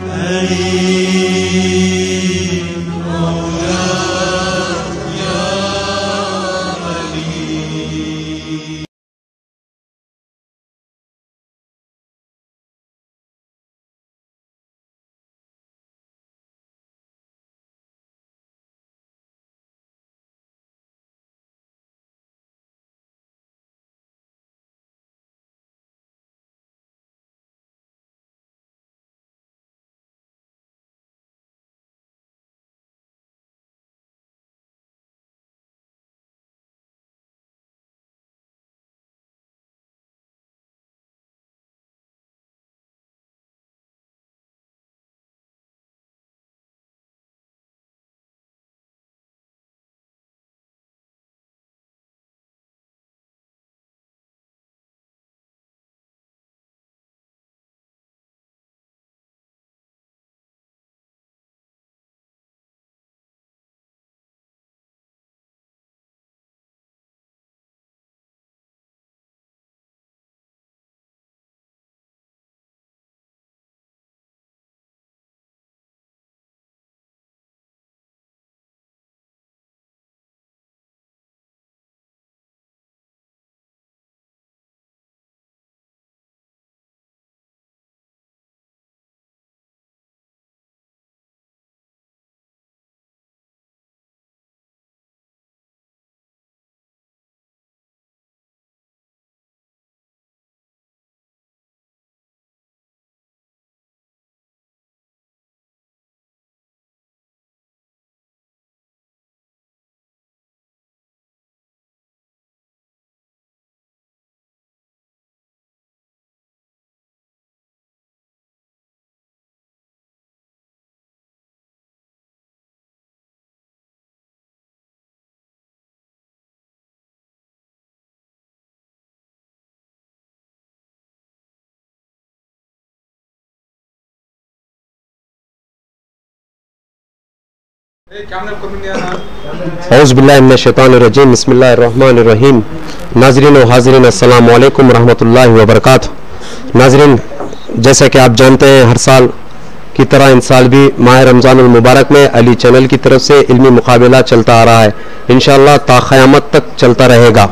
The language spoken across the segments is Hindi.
औज़ुबिल्लाहिमिनश्शैतानिर्रजीम बिस्मिल्लाहिर्रहमानिर्रहीम। नाज़रीन व हाज़रीन अस्सलामु अलैकुम रहमतुल्लाहि व बरकातुहू। नाज़रीन, जैसा कि आप जानते हैं, हर साल की तरह इन साल भी माह रमज़ानुल मुबारक में अली चैनल की तरफ से इल्मी मुकाबला चलता आ रहा है। इंशाअल्लाह ता क़यामत तक चलता रहेगा।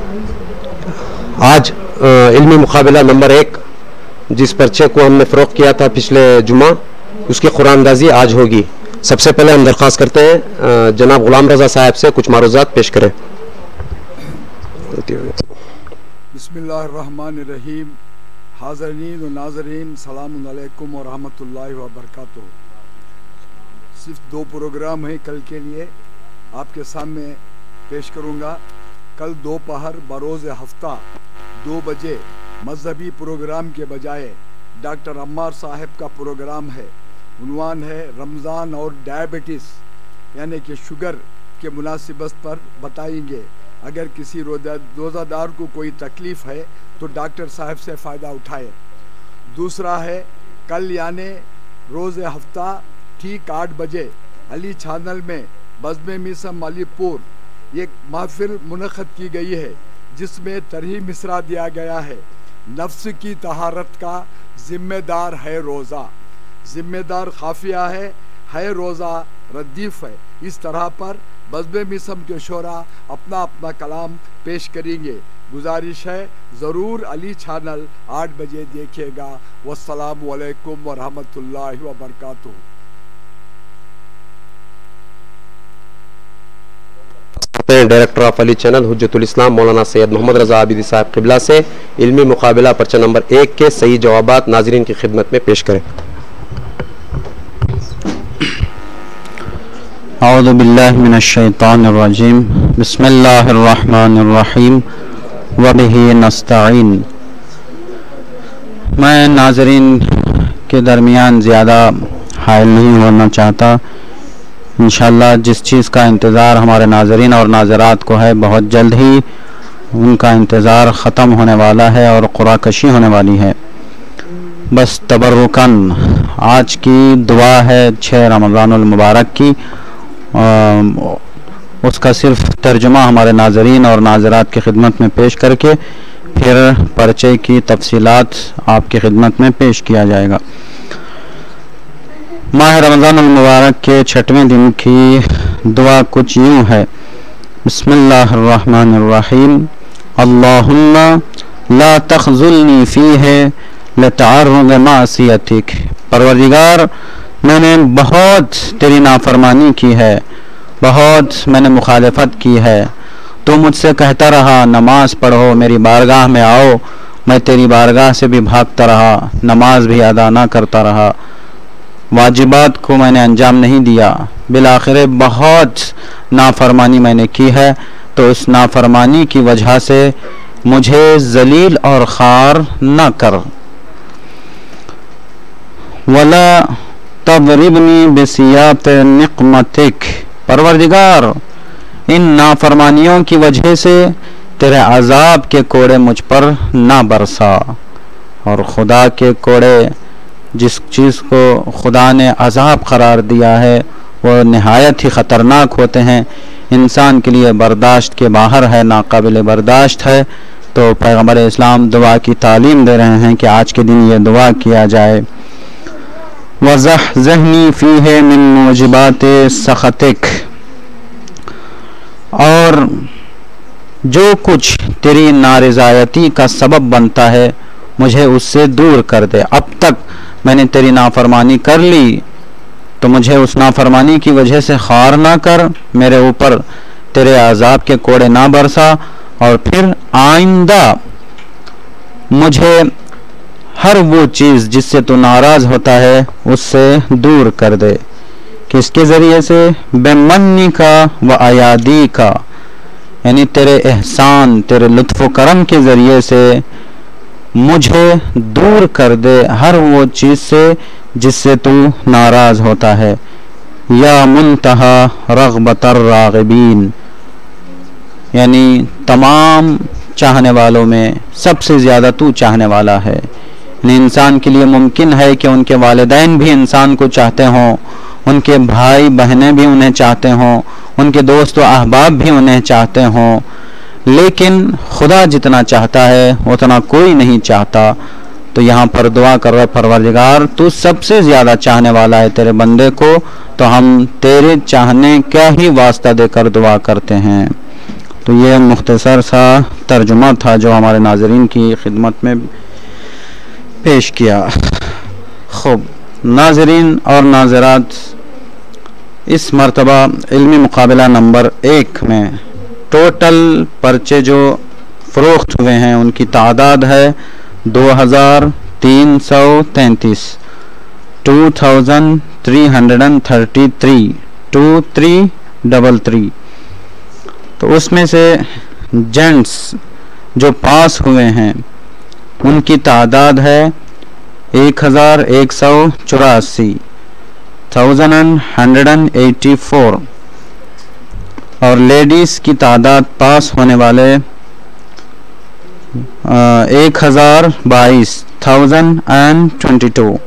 आज इल्मी मुकाबला नंबर 1, जिस पर्चे को हमने फ़रोख्त किया था पिछले जुमा, उसकी कुरानंदाज़ी आज होगी। सबसे पहले हम दरख्वास्त करते हैं जनाब गुलाम रज़ा साहब से कुछ मारूज़ात पेश करें। बिस्मिल्लाहिर्रहमानिर्रहीम। हाज़रीन व नाज़रीन, सलामुन अलैकुम व रहमतुल्लाहि व बरकातुहू। सिर्फ 2 प्रोग्राम हैं कल के लिए, आपके सामने पेश करूँगा। कल दोपहर बरोज़ हफ्ता 2 बजे मजहबी प्रोग्राम के बजाय डॉक्टर अम्मार साहब का प्रोग्राम है। उन्वान है रमज़ान और डायबिटीज़, यानी कि शुगर के मुनासिबत पर बताएंगे। अगर किसी रोज़ादार को कोई तकलीफ़ है तो डॉक्टर साहब से फ़ायदा उठाए। दूसरा है कल यानी रोज़ हफ्ता ठीक 8 बजे अली चैनल में बज़्म मिसम अलीपुर एक महफिल मुनक़द की गई है, जिसमें तरही मिसरा दिया गया है, नफ्स की तहारत का ज़िम्मेदार है रोज़ा। ज़िम्मेदार खाफिया है रोज़ा रद्दीफ़ है। इस तरह पर बज़्म मिसम के शोरा अपना अपना कलाम पेश करेंगे। गुजारिश है ज़रूर अली चैनल 8 बजे देखिएगा। वस्सलामु अलैकुम व रहमतुल्लाहि व बरकातुहू। डायरेक्टर ऑफ अली चैनल हुज्जतुल इस्लाम मौलाना सैयद मोहम्मद रज़ा आबिदी साहब क़िबला से इल्मी मुकाबला पर्चा नंबर 1 के सही जवाबात नाज़रीन की खिदमत में पेश करें। औज़ु बिल्लाहि मिनश्शैतानिर्रजीम बिस्मिल्लाहिर्रहमानिर्रहीम व बिही नस्तईन। मैं नाज़रीन के दरमियान ज़्यादा हायल नहीं होना चाहता। इंशाअल्लाह जिस चीज़ का इंतज़ार हमारे नाज़रीन और नाज़रात को है, बहुत जल्द ही उनका इंतज़ार ख़त्म होने वाला है और क़ुराकशी होने वाली है। बस तबर्रुकन आज की दुआ है 6 रमज़ानुल मुबारक की, उसका सिर्फ तर्जुमा हमारे नाज़रीन और नाज़रात की खिदमत में पेश करके फिर पर्चे की तफसीलात आपकी खिदमत में पेश किया जाएगा। माह रमज़ान मुबारक के 6वें दिन की दुआ कुछ यूँ है। बिस्मिल्लाहिर्रहमानिर्रहीम। अल्लाहुम्मा ला तख़ज़ुलनी फ़ीहे लतअर्रुज़ मासियतिक। परवरदिगार, मैंने बहुत तेरी नाफरमानी की है, बहुत मैंने मुखालफत की है। तो मुझसे कहता रहा नमाज पढ़ो, मेरी बारगाह में आओ, मैं तेरी बारगाह से भी भागता रहा, नमाज भी अदा ना करता रहा, वाजिबात को मैंने अंजाम नहीं दिया, बिलाखिर बहुत नाफरमानी मैंने की है। तो उस नाफरमानी की वजह से मुझे जलील और खार न कर। वला तदरिबनी बिसियात निक़मतिक। परवरदिगार, इन नाफरमानियों की वजह से तेरे अजाब के कोड़े मुझ पर ना बरसा। और खुदा के कोड़े, जिस चीज़ को खुदा ने अजाब करार दिया है वो नहायत ही ख़तरनाक होते हैं, इंसान के लिए बर्दाश्त के बाहर है, नाकाबिल बर्दाश्त है। तो पैगम्बर इस्लाम दुआ की तालीम दे रहे हैं कि आज के दिन ये दुआ किया जाए। वज़हज़हनी फ़ीहे मिन मूजिबाते सख़तिक। और जो कुछ तेरी नारिज़ायती का सबब बनता है मुझे उससे दूर कर दे। अब तक मैंने तेरी नाफरमानी कर ली तो मुझे उस नाफरमानी की वजह से खार ना कर, मेरे ऊपर तेरे अज़ाब के कोड़े ना बरसा। और फिर आइंदा मुझे हर वो चीज़ जिससे तू नाराज़ होता है उससे दूर कर दे। किसके ज़रिए से? बेमन्नी का व आयादी का, यानी तेरे एहसान, तेरे लुत्फ़ करम के ज़रिए से मुझे दूर कर दे हर वो चीज़ से जिससे तू नाराज़ होता है। या मुंतहा रग़बतर राग़िबीन, यानी तमाम चाहने वालों में सबसे ज़्यादा तू चाहने वाला है। इंसान के लिए मुमकिन है कि उनके वालिदैन भी इंसान को चाहते हों, उनके भाई बहनें भी उन्हें चाहते हों, उनके दोस्त व अहबाब भी उन्हें चाहते हों, लेकिन खुदा जितना चाहता है उतना कोई नहीं चाहता। तो यहाँ पर दुआ कर रहे परवरदिगार, तू सबसे ज़्यादा चाहने वाला है तेरे बंदे को, तो हम तेरे चाहने का ही वास्ता देकर दुआ करते हैं। तो ये मुख्तसर सा तर्जुमा था जो हमारे नाज़रीन की खिदमत में पेश किया। खूब नाज़रीन और नाज़रात, इस मरतबा इल्मी मुकाबला नंबर 1 में टोटल पर्चे जो फ़रोख्त हुए हैं उनकी तादाद है 2333, 2333, 2333। तो उसमें से जेंट्स जो पास हुए हैं उनकी तादाद है 1184, 1184। और लेडीज़ की तादाद पास होने वाले 1022, 1022।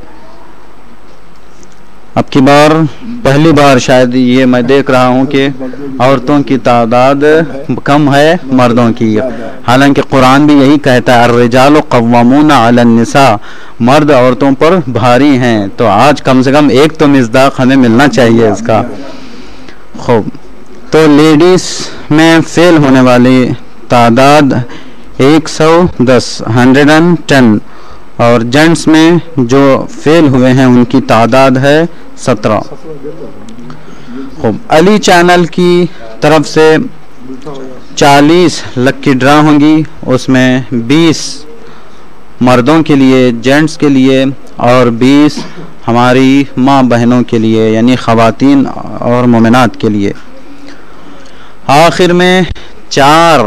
अब की बार पहली बार शायद ये मैं देख रहा हूँ कि औरतों की तादाद कम है मर्दों की, हालांकि कुरान भी यही कहता है अर्रिजालु क़व्वामूना अलन निसा, मर्द औरतों पर भारी हैं। तो आज कम से कम एक तो मिज़दाक़ हमें मिलना चाहिए इसका। खूब, तो लेडीज़ में फेल होने वाली तादाद 110, 110। और जेंट्स में जो फेल हुए हैं उनकी तादाद है 17। खूब, अली चैनल की तरफ से 40 लकी ड्रा होंगी, उसमें 20 मर्दों के लिए, जेंट्स के लिए, और 20 हमारी माँ बहनों के लिए यानी ख़वातीन और मोमिनात के लिए। आखिर में 4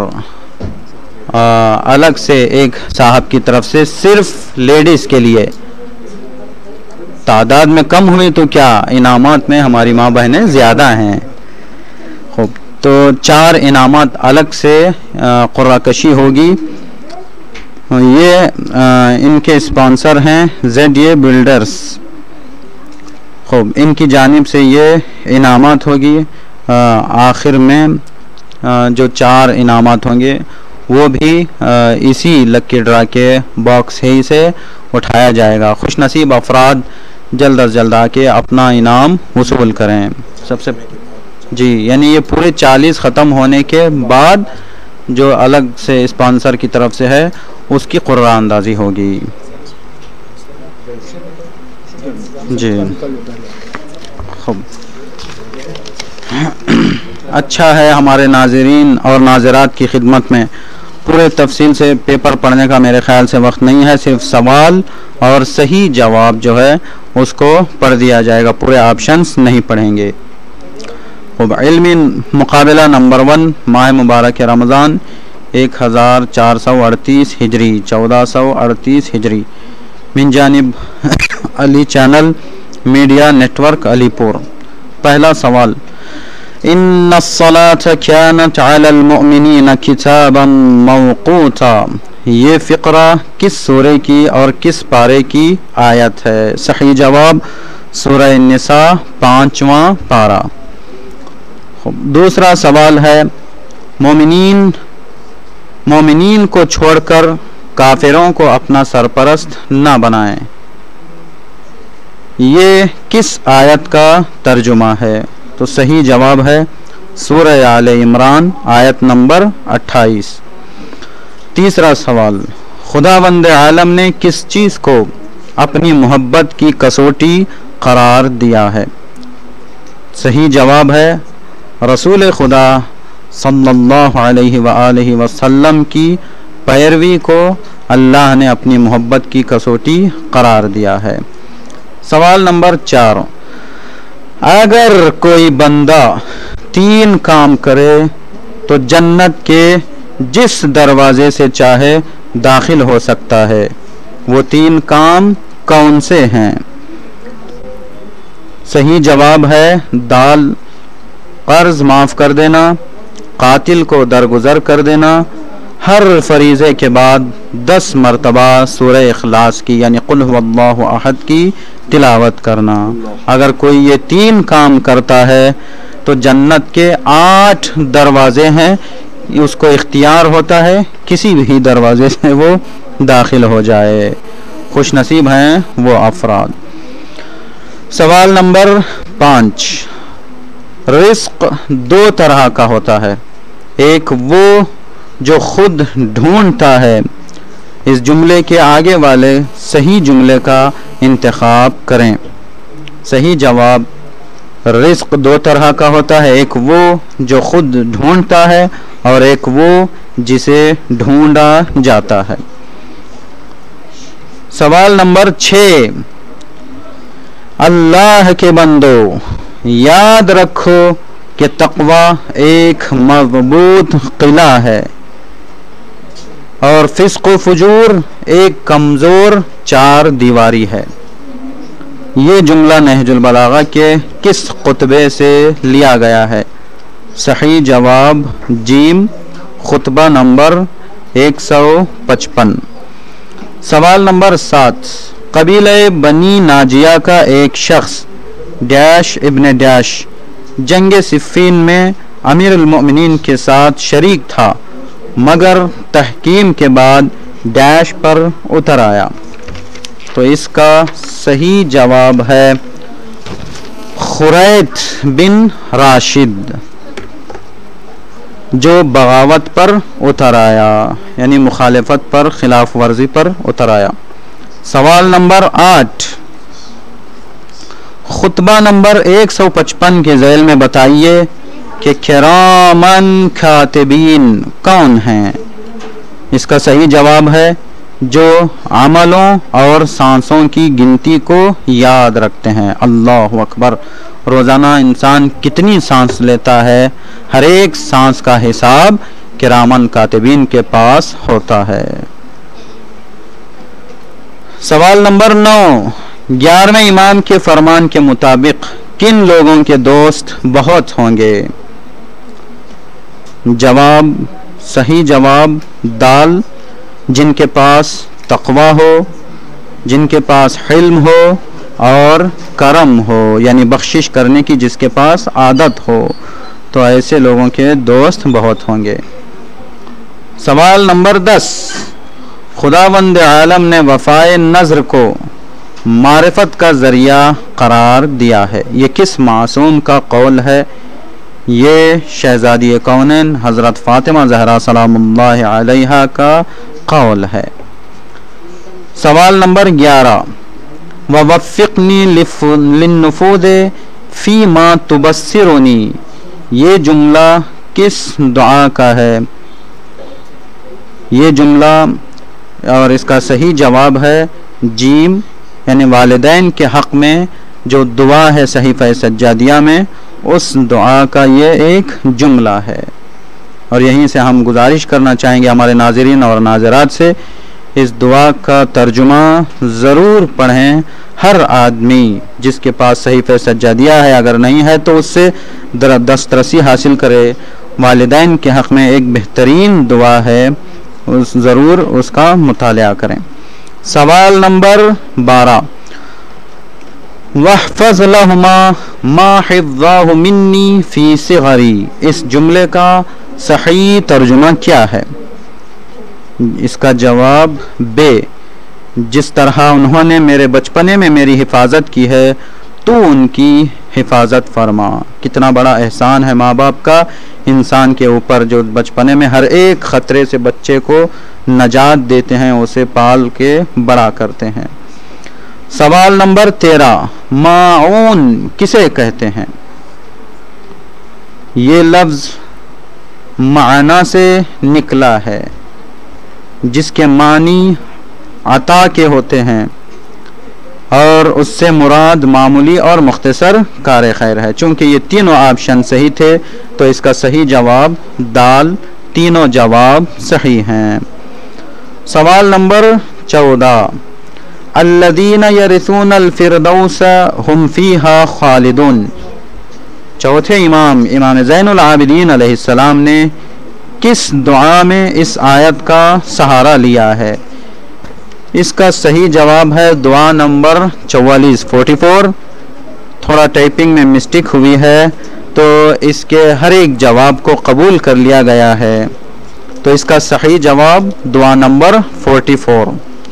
अलग से एक साहब की तरफ से सिर्फ लेडीज़ के लिए। तादाद में कम हुई तो क्या, इनामात में हमारी माँ बहनें ज़्यादा हैं। खूब, तो 4 इनामात अलग से क़ुर्राकशी होगी। ये इनके स्पॉन्सर हैं ZA बिल्डर्स। खूब, इनकी जानिब से ये इनामात होगी। आखिर में जो 4 इनामात होंगे वो भी इसी लकी ड्रा के बॉक्स ही से उठाया जाएगा। खुशनसीब अफराद जल्द अज जल्द आके अपना इनाम वसूल करें। सबसे जी, यानी ये पूरे 40 ख़त्म होने के बाद जो अलग से स्पॉन्सर की तरफ से है उसकी कुर्रा अंदाज़ी होगी। जी खूब अच्छा है। हमारे नाज़रीन और नाज़रात की खिदमत में पूरे तफसील से पेपर पढ़ने का मेरे ख्याल से वक्त नहीं है, सिर्फ सवाल और सही जवाब जो है उसको पढ़ दिया जाएगा, पूरे ऑप्शंस नहीं पढ़ेंगे। इल्मी मुकाबला नंबर 1 माह मुबारक रमज़ान 1438 हिजरी 1438 हिजरी मिन जानिब Ali channel media network Alipur. पहला सवाल, इन्नस्सलात कानत अलल मुमिनीन किताबन मौक़ूता, ये फ़िक़रा किस सूरे की और किस पारे की आयत है? सही जवाब सूरह निसा 5वां पारा। दूसरा सवाल है, मोमिनीन को छोड़कर काफिरों को अपना सरपरस्त न बनाएं, ये किस आयत का तर्जुमा है? तो सही जवाब है सूरह आले इमरान आयत नंबर 28। तीसरा सवाल, खुदावंद आलम ने किस चीज़ को अपनी मोहब्बत की कसौटी करार दिया है? सही जवाब है रसूल खुदा सल्लल्लाहु अलैहि वसल्लम की पैरवी को अल्लाह ने अपनी मोहब्बत की कसौटी करार दिया है। सवाल नंबर 4, अगर कोई बंदा 3 काम करे तो जन्नत के जिस दरवाजे से चाहे दाखिल हो सकता है, वो 3 काम कौन से हैं? सही जवाब है दाल, कर्ज माफ़ कर देना, कातिल को दरगुजर कर देना, हर फरीज़े के बाद 10 मरतबा सूरह इखलास की यानी कुल हुवल्लाहु अहद की तिलावत करना। अगर कोई ये 3 काम करता है तो जन्नत के 8 दरवाजे हैं, उसको इख्तियार होता है किसी भी दरवाजे से वो दाखिल हो जाए। खुश नसीब हैं वो अफराद। सवाल नंबर 5, रिस्क 2 तरह का होता है, एक वो जो खुद ढूंढता है। इस जुमले के आगे वाले सही जुमले का इंतखाब करें। सही जवाब, रिस्क 2 तरह का होता है, एक वो जो खुद ढूंढता है और एक वो जिसे ढूंढा जाता है। सवाल नंबर 6, अल्लाह के बंदो याद रखो कि तक़वा एक मज़बूत किला है और फिस्क़ व फुजूर एक कमज़ोर 4 दीवारी है। ये जुमला नहजुल बलागा के किस खुतबे से लिया गया है? सही जवाब जीम, खुतबा नंबर 155। सवाल नंबर 7, कबीले बनी नाजिया का एक शख्स डैश इब्न डैश जंग सिफ़ीन में अमीरुल मोमिनीन के साथ शरीक था, मगर तहकीम के बाद डैश पर उतर आया। तो इसका सही जवाब है खुरैत बिन राशिद, जो बगावत पर उतर आया, यानी मुखालिफत पर, खिलाफ वर्जी पर उतर आया। सवाल नंबर 8, खुतबा नंबर 155 के ज़ैल में बताइए कि किरामन खातिबीन कौन हैं? इसका सही जवाब है जो अमलों और सांसों की गिनती को याद रखते हैं। अल्लाहु अकबर। रोज़ाना इंसान कितनी सांस लेता है, हर एक सांस का हिसाब किरामन कातिबीन के पास होता है। सवाल नंबर 9, 11वें इमाम के फरमान के मुताबिक किन लोगों के दोस्त बहुत होंगे? जवाब, सही जवाब दाल, जिनके पास तक़वा हो, जिनके पास हिल्म हो और करम हो, यानी बख्शिश करने की जिसके पास आदत हो, तो ऐसे लोगों के दोस्त बहुत होंगे। सवाल नंबर 10, खुदावंद आलम ने वफ़ाए नज़र को मारिफत का ज़रिया करार दिया है। ये किस मासूम का कौल है? ये शहज़ादी कौनैन हज़रत फ़ातिमा ज़हरा सलामुल्लाहि अलैहा का कौल है। सवाल नंबर 11, ववफ़िक़नी लिन्नुफ़ूज़ फ़ी मा तुबस्सिरुनी, ये जुमला किस दुआ का है? ये जुमला और इसका सही जवाब है जीम, यानी वालिदैन के हक़ में जो दुआ है सहीफ़ा सज्जादिया में, उस दुआ का ये एक जुमला है। और यहीं से हम गुजारिश करना चाहेंगे हमारे नाज़रीन और नाज़रात से, इस दुआ का तर्जुमा ज़रूर पढ़ें। हर आदमी जिसके पास सहीफ़ा सज्जादिया है, अगर नहीं है तो उससे दस्तरसी हासिल करे। वालिदैन के हक़ में एक बेहतरीन दुआ है, ज़रूर उसका मुतालिया करें। सवाल नंबर 12, वहफ़ज़ लहुमा मा हिफ़्ज़ाहु मिन्नी फ़ी सिग़री, इस जुमले का सही तर्जुमा क्या है? इसका जवाब बे, जिस तरह उन्होंने मेरे बचपने में मेरी हिफाजत की है तो उनकी हिफाजत फरमा। कितना बड़ा एहसान है माँ बाप का इंसान के ऊपर, जो बचपने में हर एक ख़तरे से बच्चे को नजात देते हैं, उसे पाल के बड़ा करते हैं। सवाल नंबर 13, माऊन किसे कहते हैं? ये लफ्ज़ माना से निकला है, जिसके मानी अता के होते हैं और उससे मुराद मामूली और मुख्तसर कार खैर है। चूँकि ये तीनों ऑप्शन सही थे तो इसका सही जवाब दाल, तीनों जवाब सही हैं। सवाल नंबर 14, अल्लज़ीना यरिसूनल फ़िरदौस हुम फ़ीहा ख़ालिदून, चौथे इमाम ज़ैनुल आबिदीन अलैहिस्सलाम ने किस दुआ में इस आयत का सहारा लिया है? इसका सही जवाब है दुआ नंबर 44। थोड़ा टाइपिंग में मिस्टेक हुई है तो इसके हर एक जवाब को कबूल कर लिया गया है, तो इसका सही जवाब दुआ नंबर 44।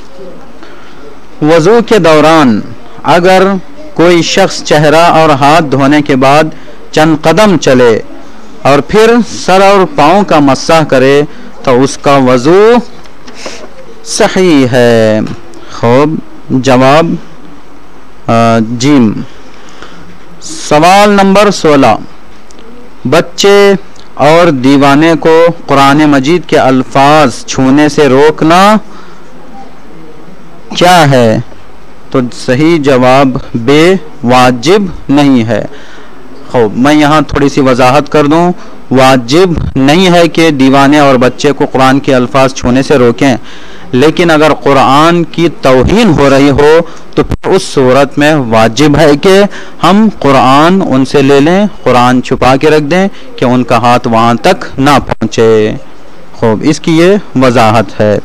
वज़ू के दौरान अगर कोई शख्स चेहरा और हाथ धोने के बाद चंद कदम चले और फिर सर और पाँव का मस्सा करे तो उसका वज़ू सही है। खूब, जवाब जीम। सवाल नंबर 16, बच्चे और दीवाने को कुरान मजीद के अल्फाज छूने से रोकना क्या है? तो सही जवाब बे, वाजिब नहीं है। खूब, मैं यहाँ थोड़ी सी वजाहत कर दूँ। वाजिब नहीं है कि दीवाने और बच्चे को कुरान के अल्फाज छूने से रोकें, लेकिन अगर कुरान की तौहीन हो रही हो तो फिर उस सूरत में वाजिब है कि हम कुरान उनसे ले लें, कुरान छुपा के रख दें कि उनका हाथ वहाँ तक ना पहुँचे। खूब, इसकी ये वजाहत है।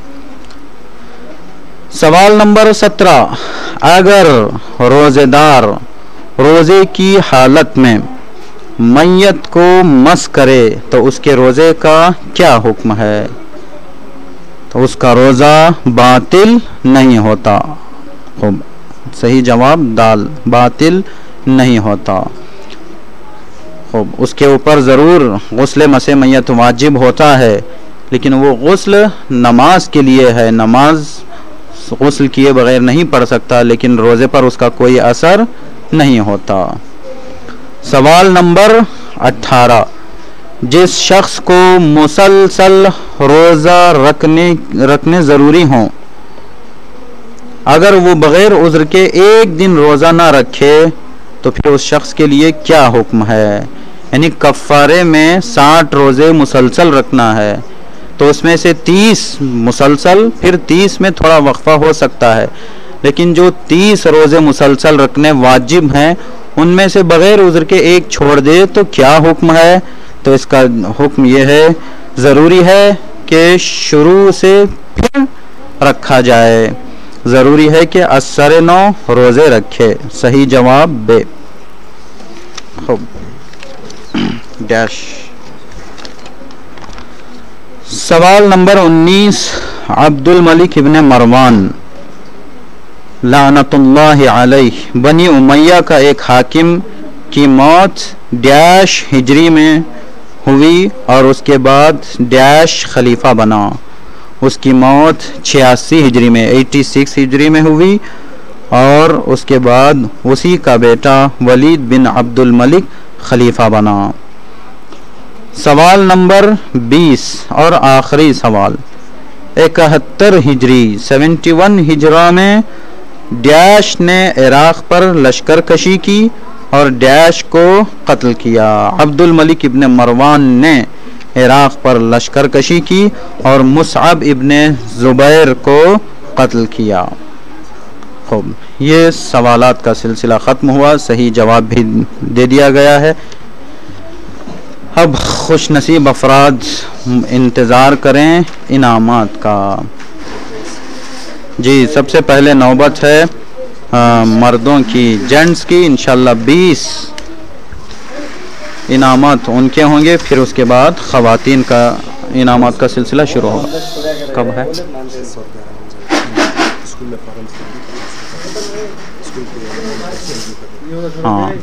सवाल नंबर 17, अगर रोज़ेदार रोज़े की हालत में मैयत को मस करे तो उसके रोज़े का क्या हुक्म है? तो उसका रोज़ा बातिल नहीं होता। खूब, सही जवाब दाल, बातिल नहीं होता। खूब, उसके ऊपर ज़रूर गुस्ल मसे मैयत वाजिब होता है, लेकिन वो गुस्ल नमाज के लिए है, नमाज गुस्ल किए बगैर नहीं पढ़ सकता, लेकिन रोज़े पर उसका कोई असर नहीं होता। सवाल नंबर 18, जिस शख्स को मुसलसल रोज़ा रखने ज़रूरी हों, अगर वो बग़ैर उज़्र के एक दिन रोज़ा ना रखे तो फिर उस शख्स के लिए क्या हुक्म है? यानी कफ़ारे में 60 रोज़े मुसलसल रखना है, तो उसमें से 30 मुसलसल, फिर 30 में थोड़ा वक्फ़ा हो सकता है, लेकिन जो 30 रोज़े मुसलसल रखने वाजिब हैं उनमें से बग़ैर उज़्र के एक छोड़ दे तो क्या हुक्म है? तो इसका हुक्म यह है, ज़रूरी है कि शुरू से फिर रखा जाए, ज़रूरी है कि असर 9 रोज़े रखे। सही जवाब बे। डैश। सवाल नंबर 19, अब्दुल मलिक इब्ने मरवान लानतुल्लाहि अलैह, बनी उमैया का एक हाकिम की मौत डैश हिजरी में हुई और उसके बाद डैश खलीफा बना। उसकी मौत 86 हिजरी में 86 हिजरी में हुई और उसके बाद उसी का बेटा वलीद बिन अब्दुल मलिक खलीफा बना। सवाल नंबर 20 और आखिरी सवाल, 71 हिजरी 71 हिजरा में डैश ने इराक़ पर लश्कर कशी की और डैश को कत्ल किया। अब्दुल मलिक इब्ने मरवान ने इराक़ पर लश्कर कशी की और मुसअब इब्ने ज़ुबैर को कत्ल किया। खूब, ये सवालात का सिलसिला ख़त्म हुआ, सही जवाब भी दे दिया गया है। अब खुश नसीब अफराद इंतज़ार करें इनामात का। जी, सबसे पहले नौबत है मर्दों की, जेंट्स की। इंशाल्लाह 20 इनामात उनके होंगे, फिर उसके बाद ख़वातीन का इनामात का सिलसिला शुरू होगा। कब है? हाँ,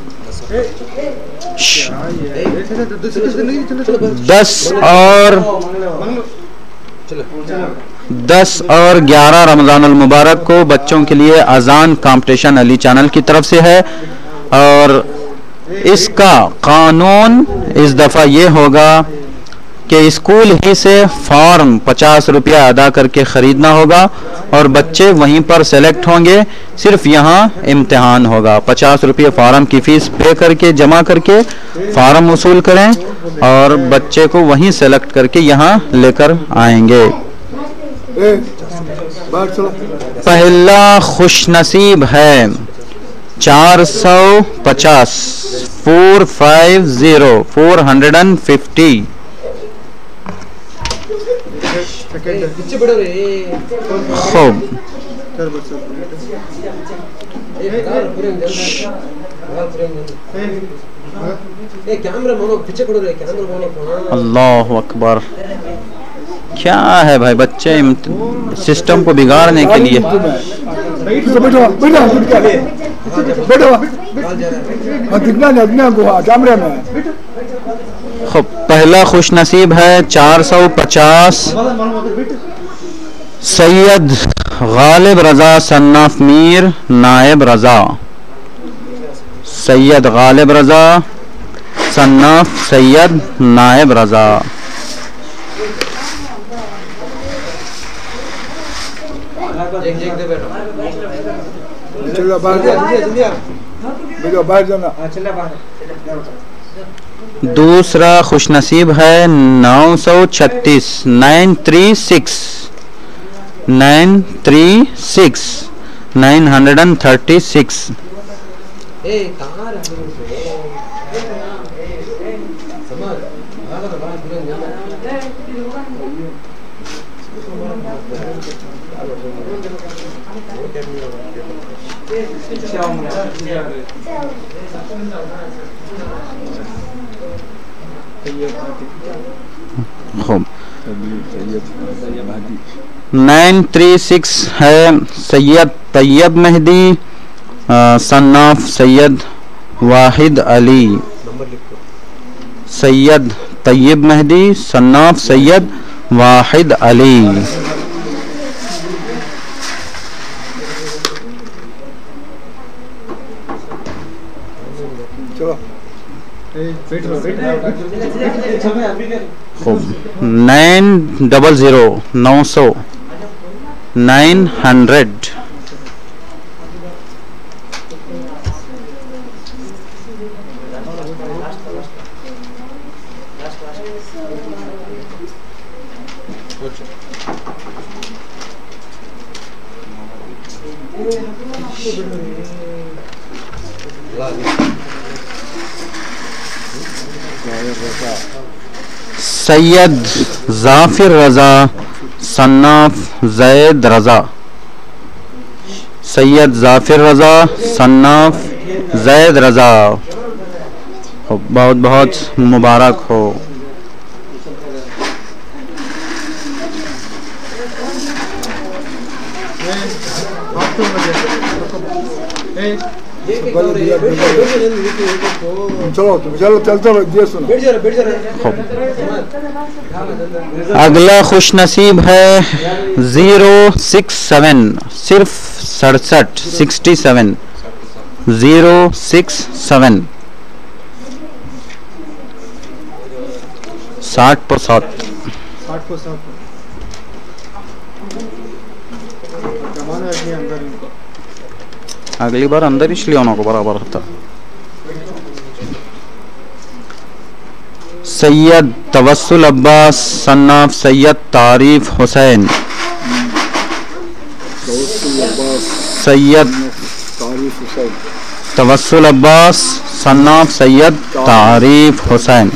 10 और 11 रमज़ानुल मुबारक को बच्चों के लिए अजान कंपटीशन अली चैनल की तरफ से है और इसका कानून इस दफ़ा ये होगा कि स्कूल ही से फॉर्म 50 रुपया अदा करके ख़रीदना होगा और बच्चे वहीं पर सेलेक्ट होंगे। सिर्फ यहाँ इम्तिहान होगा। 50 रुपये फॉर्म की फ़ीस पे करके जमा करके फॉर्म वसूल करें और बच्चे को वहीं सेलेक्ट करके यहाँ लेकर आएंगे। पहला खुशनसीब है 450 450 खूब, अल्लाह अकबर। क्या है भाई, बच्चे सिस्टम को बिगाड़ने के लिए। खूब, पहला खुश नसीब है 450 सैयद गालिब रजा सन्नाफ मीर नायब रजा। सैयद गालिब रजा सन्नाफ सैयद नायब रजा। दूसरा खुशनसीब है 936 936 खूब, 936 है सैयद तैयब मेहदी सन्नाफ सैयद वाहिद अली। सैयद तैयब मेहदी सन्नाफ सैयद वाहिद अली। खूब, 900 900 सैयद जाफिर रजा सन्नाफ जैद रजा। सैयद जाफिर रजा सन्नाफ जैद रजा। बहुत बहुत मुबारक हो। चलो चलते रहो, ये सुनो। अगला खुश नसीब है 067, सिर्फ 67 067 60%। अगली बार अंदर इसलिए होना को बराबर होता। Syed Tawassul Abbas son of Syed Tarif Hussain. Syed Tawassul Abbas son of Syed Tarif Hussain.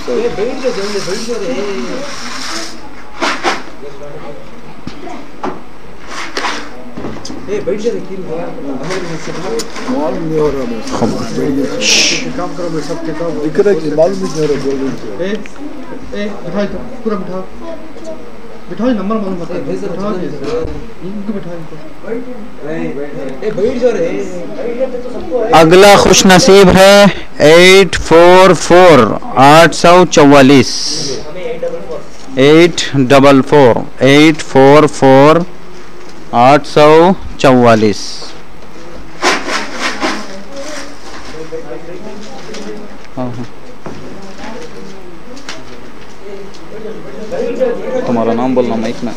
अगला खुश नसीब है 844 844 844 844। तुम्हारा नाम बोलना माइक में।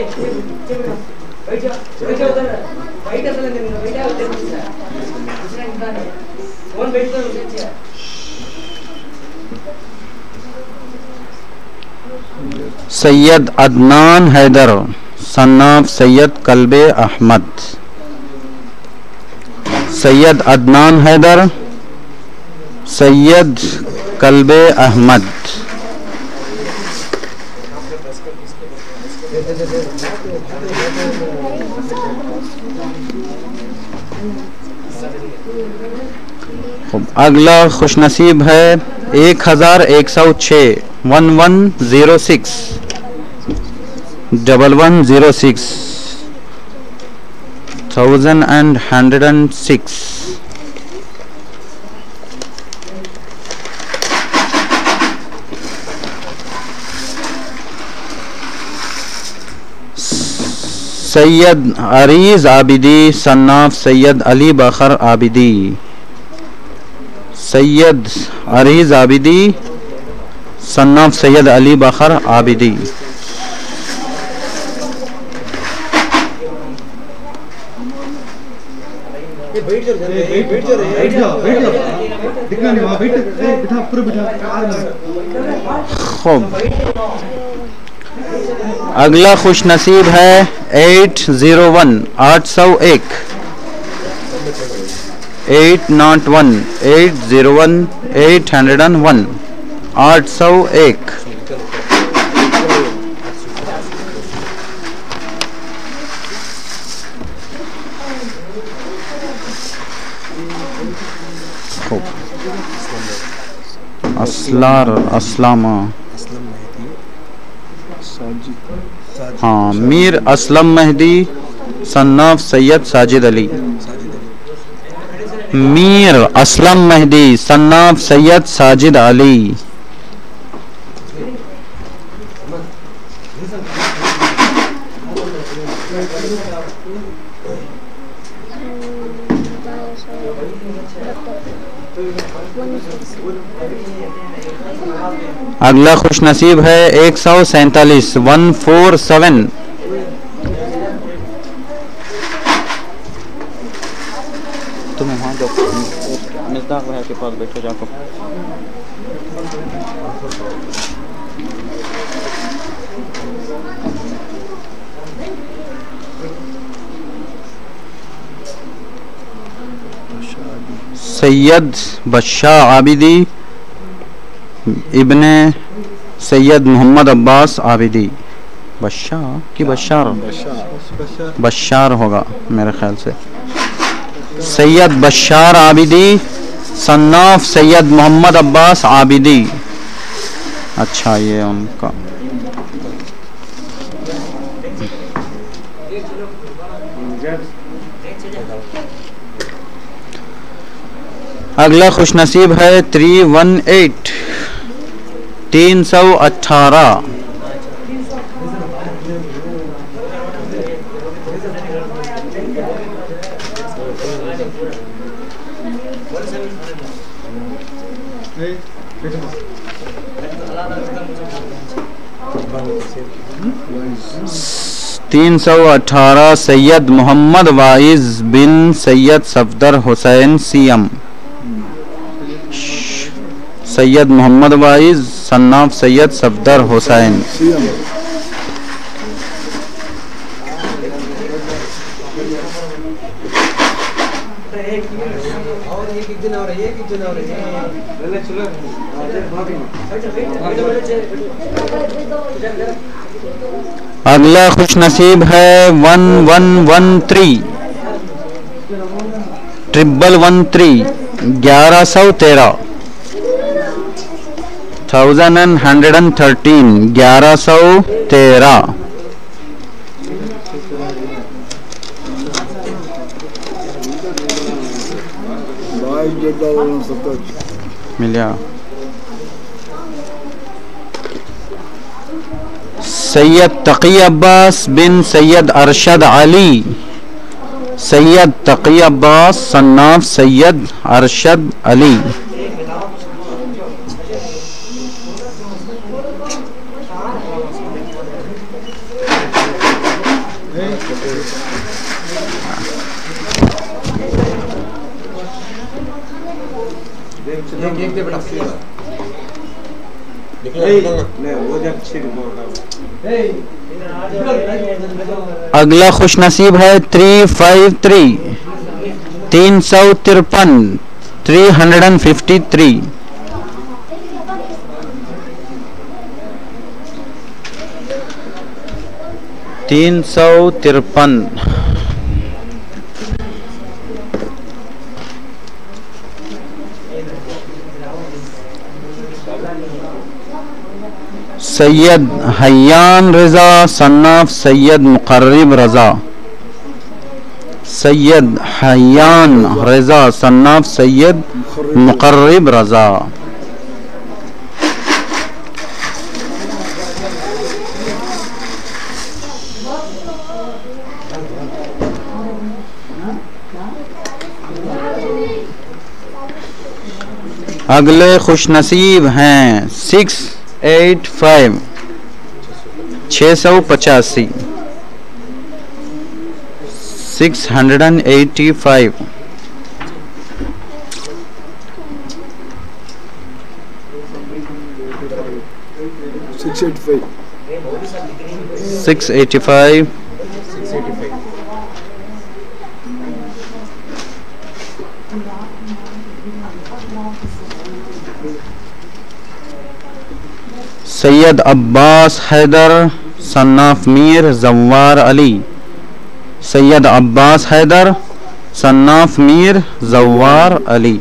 Syed Adnan Haider son of Syed Kalbe Ahmad. सैयद अदनान हैदर सैयद कल्बे अहमद। अगला खुशनसीब है 1106 1106 1106 1106। Syed Areej Abidi son of Syed Ali Baqar Abidi. Syed Areej Abidi son of Syed Ali Baqar Abidi. खूब। अगला खुश नसीब है 801 801 801 801 801 801। असलार असलामा, हाँ, Mir Aslam Mehdi son of Syed Sajid Ali. Mir Aslam Mehdi son of Syed Sajid Ali. अगला खुश नसीब है 147 147। तुम्हें वहाँ जो मिस्दाक भाई के पास बैठो जाको। सैयद बशार आबिदी इब्ने सैयद मोहम्मद अब्बास आबिदी। बशार कि बशार? बशार होगा मेरे ख्याल से। Syed Bashar Abidi son of Syed Mohammad Abbas Abidi. अच्छा, ये उनका। अगला खुशनसीब है 318 318। तीन 318 Syed Mohammad Waiz bin Syed Safdar Hussain CM. Syed Mohammad Waiz son of Syed Safdar Hussain. अगला खुशनसीब है 1113 1113 1113 1113 मिलिया। सैयद तकी अब्बास बिन सैयद अरशद अली। Syed Taqi Abbas son of Syed Arshad Ali. अगला खुशनसीब है 353 353 353 353। Syed Hayan Raza son of Syed Muqarrib Raza. Syed Hayan Raza son of Syed Muqarrib Raza. अगले खुशनसीब हैं 685 685 685 685 Syed Abbas Haider son of Mir Jawwar Ali. Syed Abbas Haider son of Mir Jawwar Ali.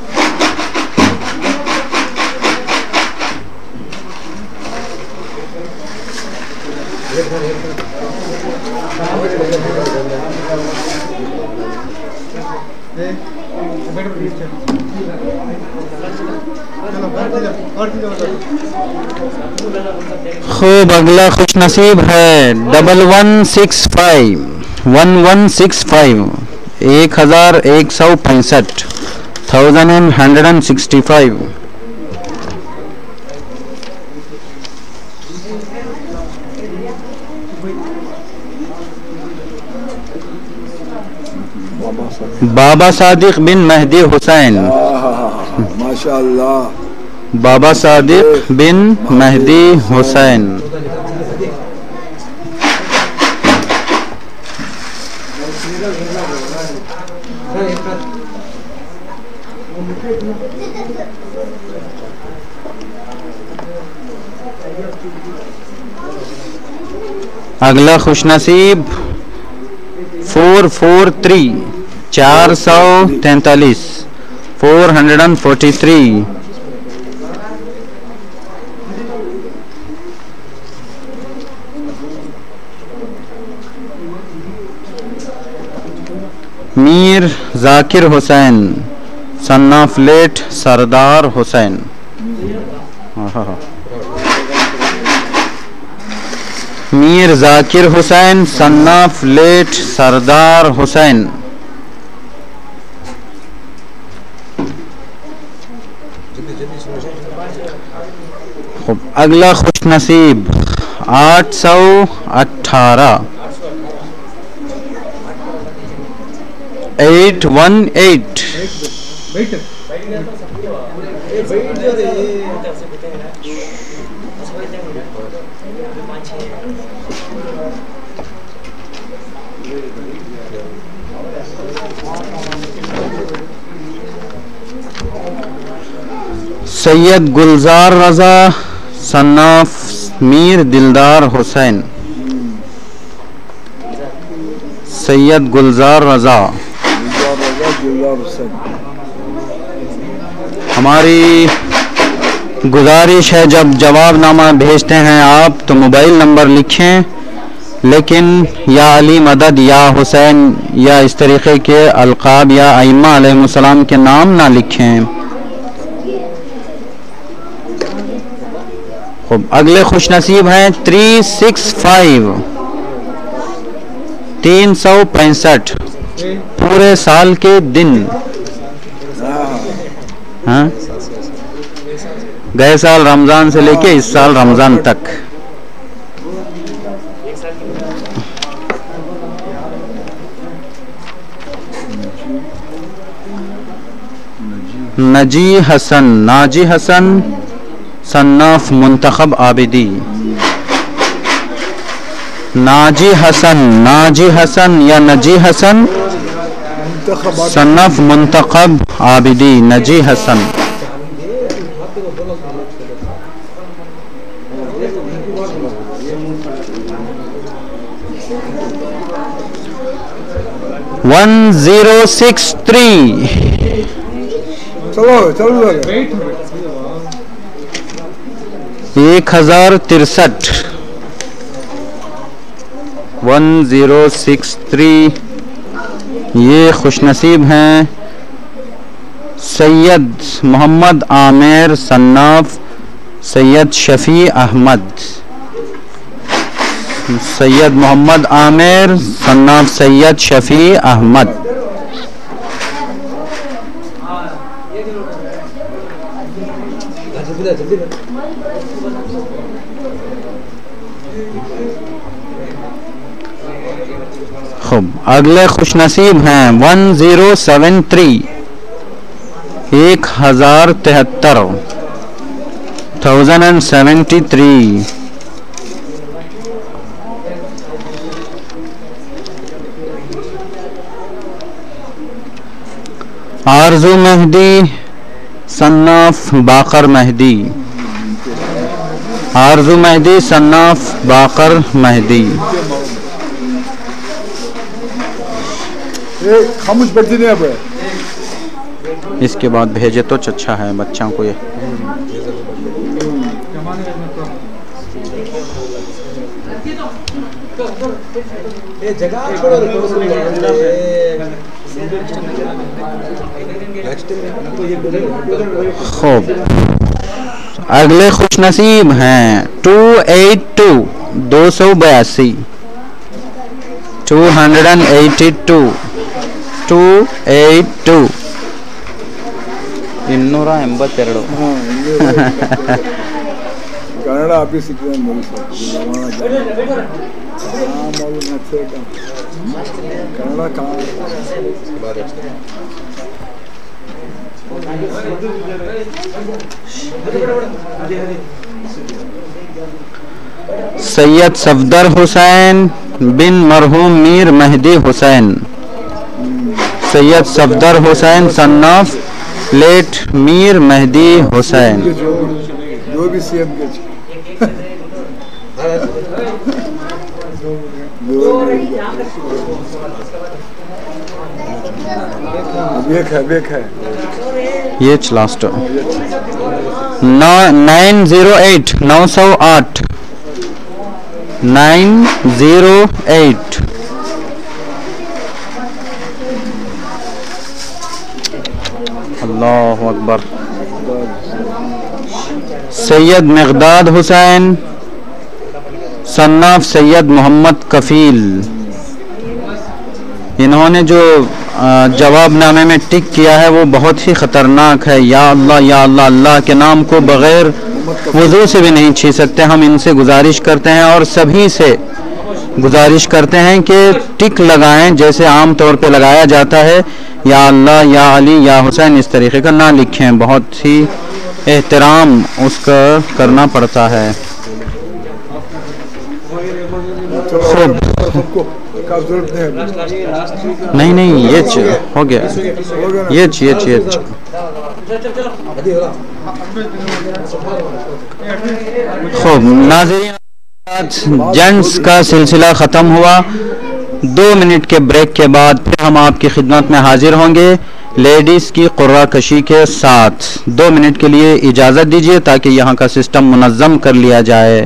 खूब, अगला खुशनसीब है 1165 1165 1165 1165। बाबा सादिक बिन मेहदी हुसैन। माशाअल्लाह। बाबा सादिक बिन मेहदी हुसैन। अगला खुशनसीब 443 443 443। Mir Zakir Hussain son of late Sardar Hussain. Mir Zakir Hussain son of late Sardar Hussain. अगला खुशनसीब 818 818 सैयद गुलजार रजा सन ऑफ मीर दिलदार हुसैन। सैयद गुलजार रजा। हमारी गुजारिश है जब जवाबनामा भेजते हैं आप तो मोबाइल नंबर लिखें, लेकिन या अली मदद या हुसैन या इस तरीके के अलकाब या अइम्मा अलैहिमुस्सलाम के नाम ना लिखें। अगले खुशनसीब हैं 365 पूरे साल के दिन। हाँ, गए साल रमजान से लेके इस साल रमजान तक। नाजी हसन सन ऑफ मुंतखब आबिदी। नाजी हसन या नजी हसन सन ऑफ मुंतखब आबिदी। नजी हसन। वन 1063 चलो 1063 1063। ये खुशनसीब हैं Syed Mohammad Aamir son of Syed Shafi Ahmad. Syed Mohammad Aamir son of Syed Shafi Ahmad. खूब, अगले खुशनसीब हैं 1073 1073 Arzoo Mehdi son of Baqar Mehdi. Arzoo Mehdi son of Baqar Mehdi. खामोश बैठी नहीं अब। इसके बाद भेजे तो अच्छा है बच्चों को ये। खूब, अगले खुशनसीब हैं 282 282 282 282 कन्नड़ आप ही सीख रहे हैं कन्नड़ कहाँ सैयद सफदर हुसैन बिन मरहूम Mir Mehdi Hussain. Syed Safdar Hussain son of late Mir Mehdi Hussain. जो भी सीएम के बेक है ये लास्ट 908 908 908 अल्लाह अल्लाहु अकबर। सैयद मिक़दाद हुसैन सन ऑफ सैयद मोहम्मद कफील, इन्होंने जो जवाबनामे में टिक किया है वो बहुत ही ख़तरनाक है। या अल्लाह या अल्लाह, अल्लाह के नाम को बग़ैर वज़ू से भी नहीं छीन सकते। हम इनसे गुजारिश करते हैं और सभी से गुजारिश करते हैं कि टिक लगाएं, जैसे आम तौर पे लगाया जाता है, या अल्लाह या अली या हुसैन, इस तरीके का ना लिखें। बहुत ही एहतराम उसका करना पड़ता है। खूब, नहीं नहीं, ये हो गया, ये खूब। नाज़रीन, जेंट्स का सिलसिला ख़त्म हुआ। 2 मिनट के ब्रेक के बाद फिर हम आपकी खिदमत में हाजिर होंगे लेडीज़ की कुर्रा कशी के साथ। 2 मिनट के लिए इजाज़त दीजिए ताकि यहाँ का सिस्टम मुनज़्ज़म कर लिया जाए।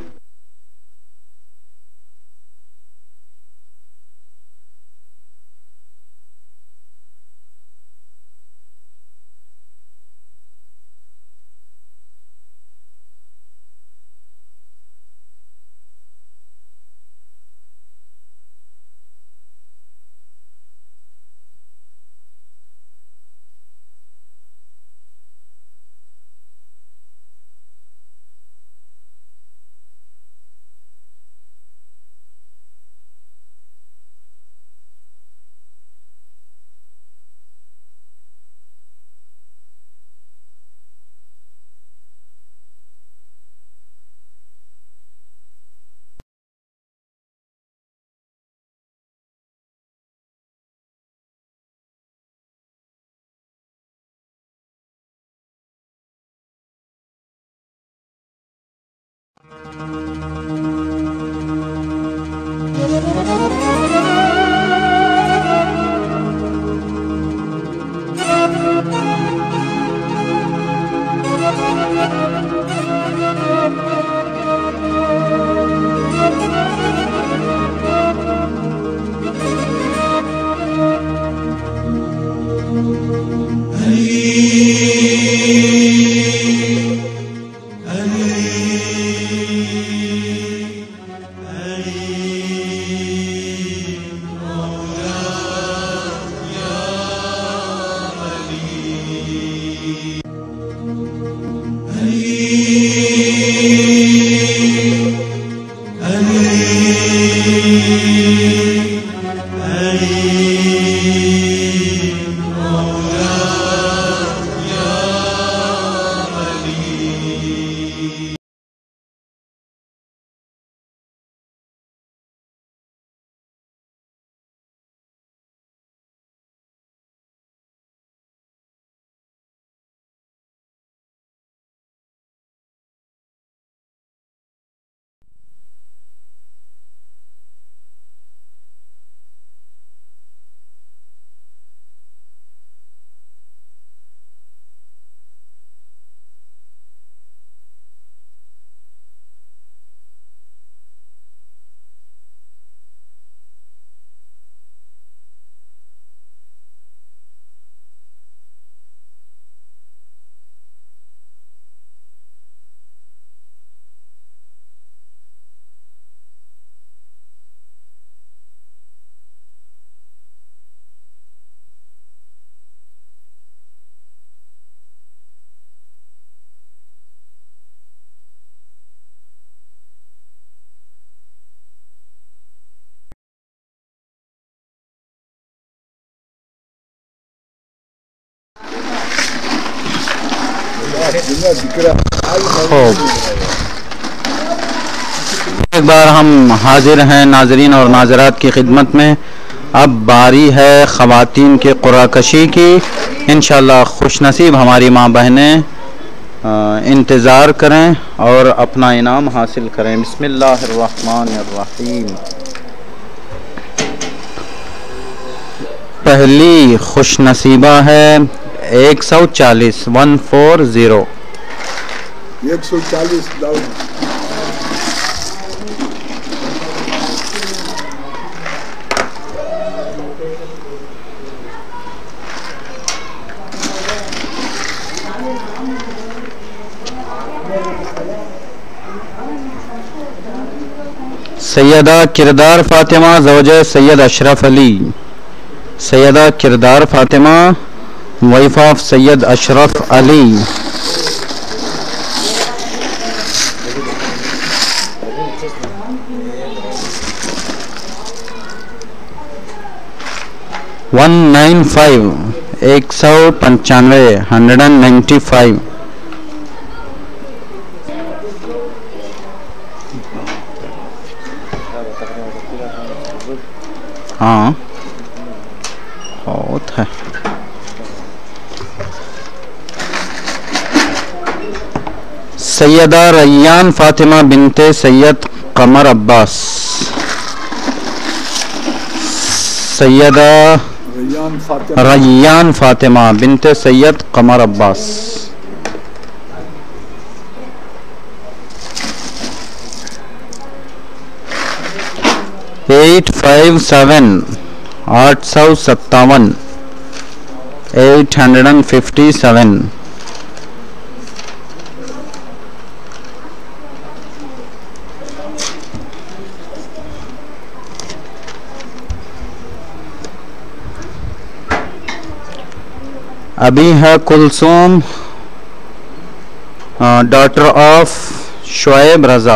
एक बार हम हाजिर हैं नाजरीन और नाजरात की खिदमत में। अब बारी है ख़वातीन के क़ुरा कशी की। इंशाअल्लाह खुशनसीब हमारी माँ बहनें इंतज़ार करें और अपना इनाम हासिल करें। बिस्मिल्लाहिर्रहमानिर्रहीम। पहली खुशनसीबा है 140 140 140 140 Syeda Kirdar Fatima ज़ौजे Syed Ashraf Ali. Syeda Kirdar Fatima wife of Syed Ashraf Ali. One 195 हाँ बहुत है। सैयदा रैयान फातिमा बिनते सैयद कमर अब्बास। सैयदा रैयान फातिमा बिनते सैयद कमर अब्बास। एट 857 857। अभी है Kulsoom daughter of Shoaib Raza.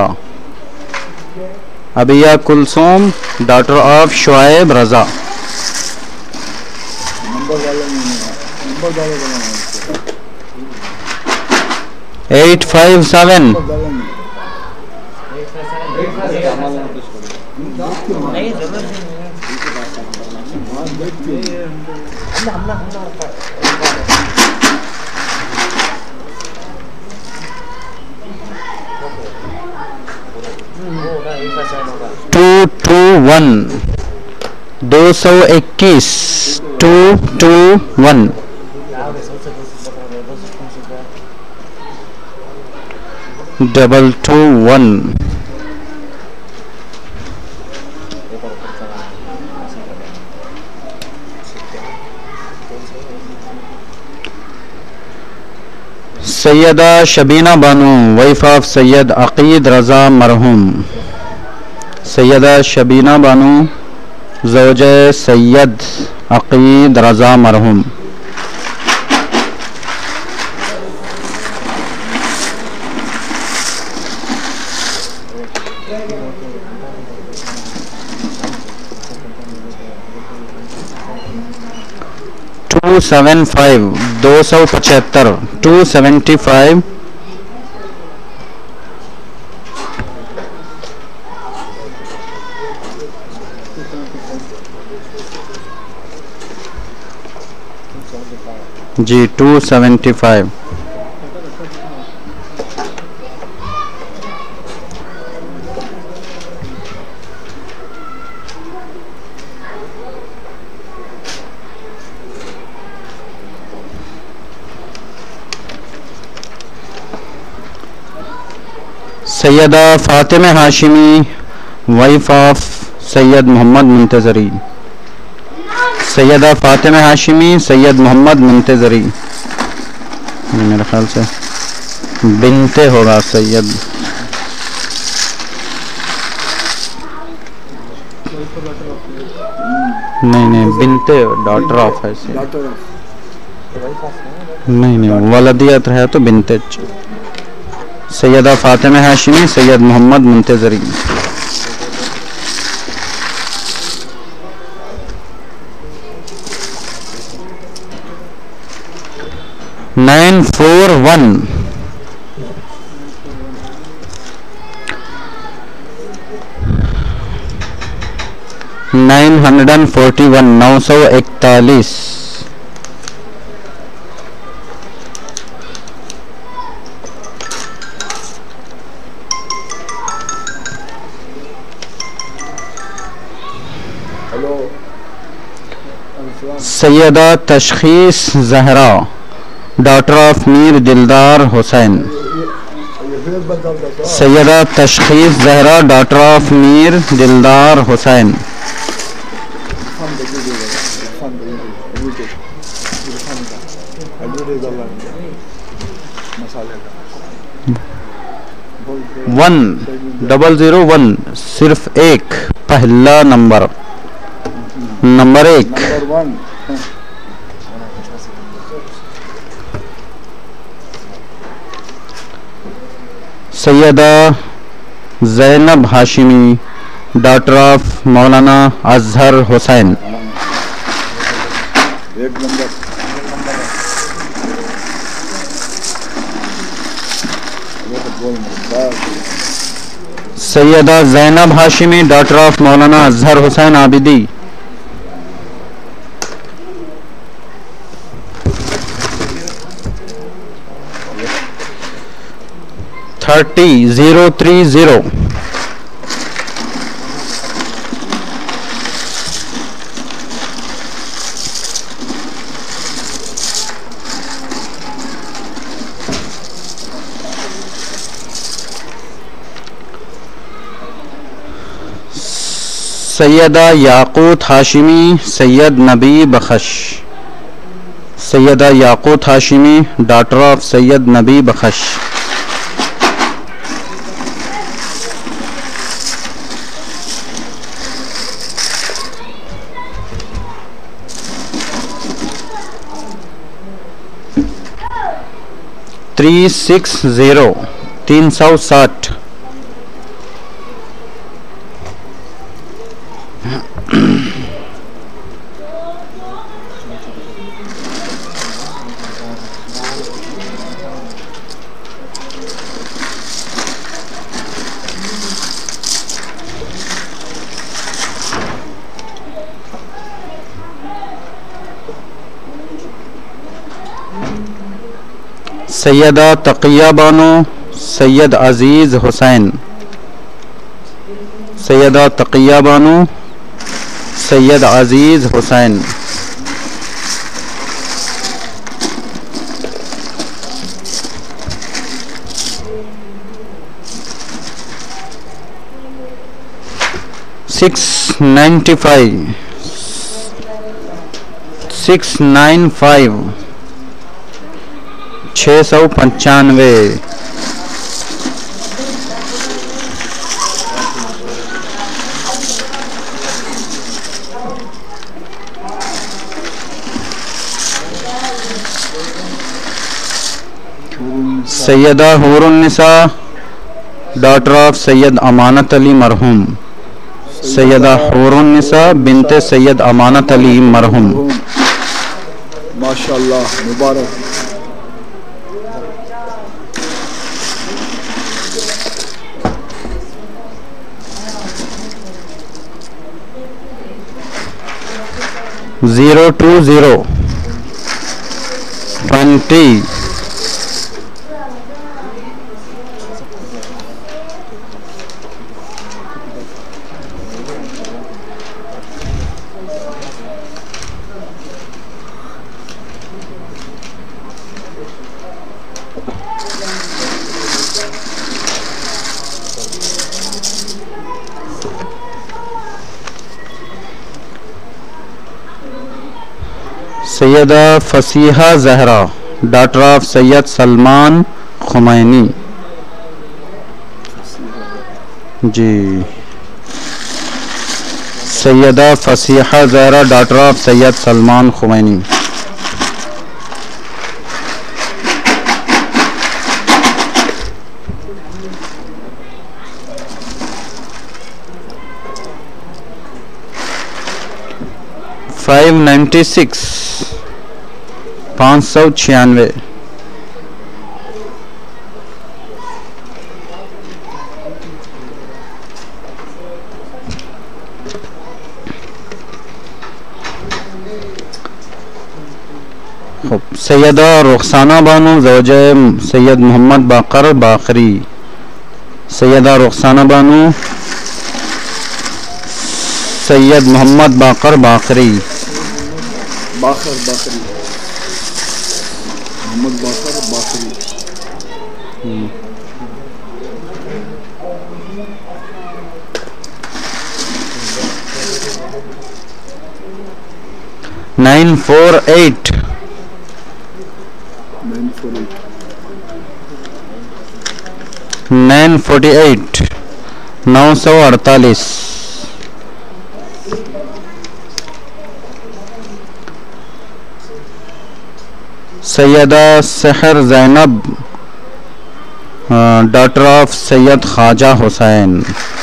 Abiya Kulsoom daughter of Shoaib Raza. 857 221 221 221 221। Syeda Shabina Bano wife of Syed अकीद Raza मरहूम। सैयदा शबीना बानू ज़ौजे सैयद अकीद रजा मरहूम। Two 275 275। Ji 275। Syeda Fatima Hashmi wife of Syed Mohammad Muntazari. Syeda Fatima Hashmi Syed Mohammad Muntazari. मेरे ख्याल से बिनते होगा सैयद। नहीं बिनते डॉटर ऑफ है। नहीं वलदियत है तो बिनते। Syeda Fatima Hashmi Syed Mohammad Muntazari. Nine 941 941। Syeda Tashkhees Zahra daughter of Mir Dildar Hussain. Syeda Tashkhees Zahra daughter of Mir Dildar Hussain. 1001 सिर्फ एक पहला number, number 1 number 1 Syeda Zainab Hashmi, doctor of Maulana Azhar Hussain. 1 number Syeda Zainab Hashmi, doctor of Maulana Azhar Hussain Abidi. 30030 Syeda Yakut Hashmi, Syed Nabi Bakhsh. Syeda Yakut Hashmi, doctor of Syed Nabi Bakhsh. Three 360 Syeda तकिया बानो, सैयद अजीज हुसैन। सैयदा तकिया Bano, Syed Aziz Hussain. Six 695 Syeda Hurunnisa, doctor of Syed Amanat Ali मरहूम। सैयदा हुरुन्निसा बिनते सैयद अमानत अली मरहूम। माशाअल्लाह, मुबारक। Zero 20 Syeda Fasiha Zahra, doctor of Syed Salman Khomeini. जी, सैयदा फसीहा जहरा, डॉक्टर ऑफ सैयद सलमान खुमैनी। पाँच सौ 96 सैयदा रुखसाना बानो, ज़ौजे सैयद मोहम्मद बाकर बाकरी। सैयदा रुखसाना बानो, सैयद मोहम्मद बाकर बाकरी। बाकरी मोहम्मद बाकर बाकरी। 948 948 948। Syeda Sahar Zainab daughter of Syed Khwaja Hussain.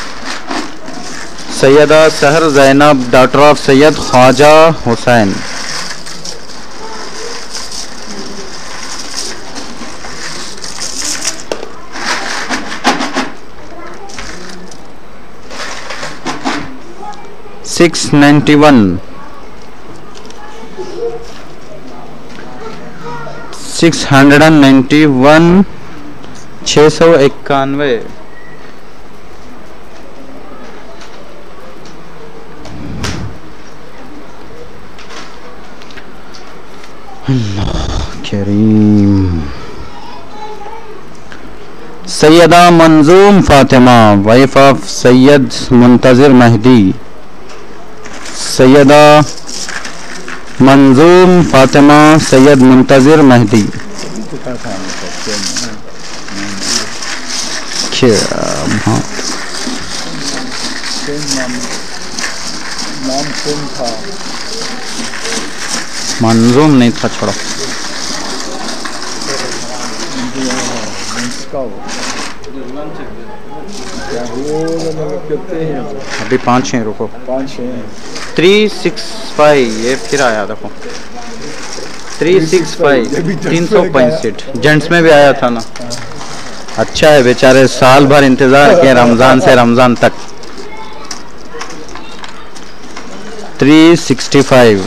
Syeda Sahar Zainab daughter of Syed Khwaja Hussain. Six 691 691 691। Allah करीम। Syeda Manzoom Fatima wife of Syed Muntazir Mehdi. सैयदा मंजूम फातिमा सैयद मुंतजिर मेहदी। मंजूम नहीं था, छोड़ो। अभी 5 हैं, रुको। 365 ये फिर आया, देखो 365 365 जेंट्स में भी आया था ना। अच्छा है, बेचारे साल भर इंतजार किए रमजान से रमजान तक। 365।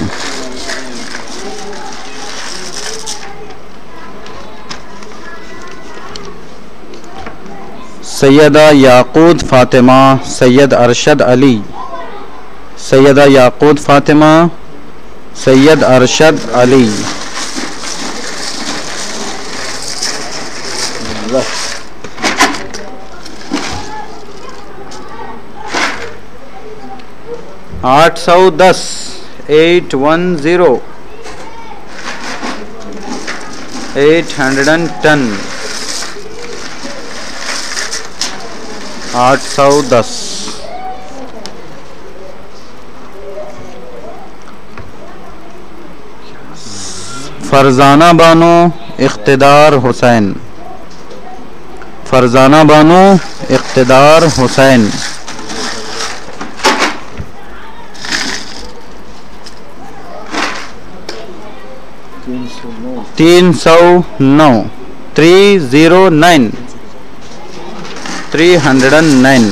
सैयदा याकूत फातिमा सैयद अरशद अली। सैयदा याकूत फातिमा सैयद अरशद अली। आठ 810 810 810 810। फरजाना बानो इख्तिदार हुसैन। फरजाना बानो इख्तिदार हुसैन। 309 309 309।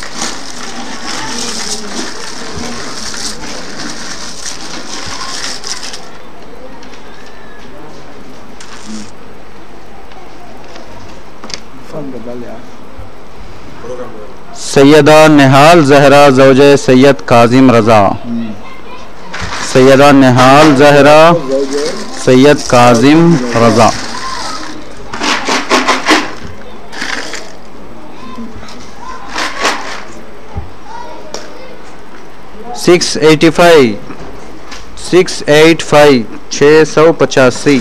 सैयदा निहाल जहरा ज़ौजे सैयद काजिम रज़ा। सैयदा निहाल जहरा सैयद काजिम रज़ा। सिक्स 685 685।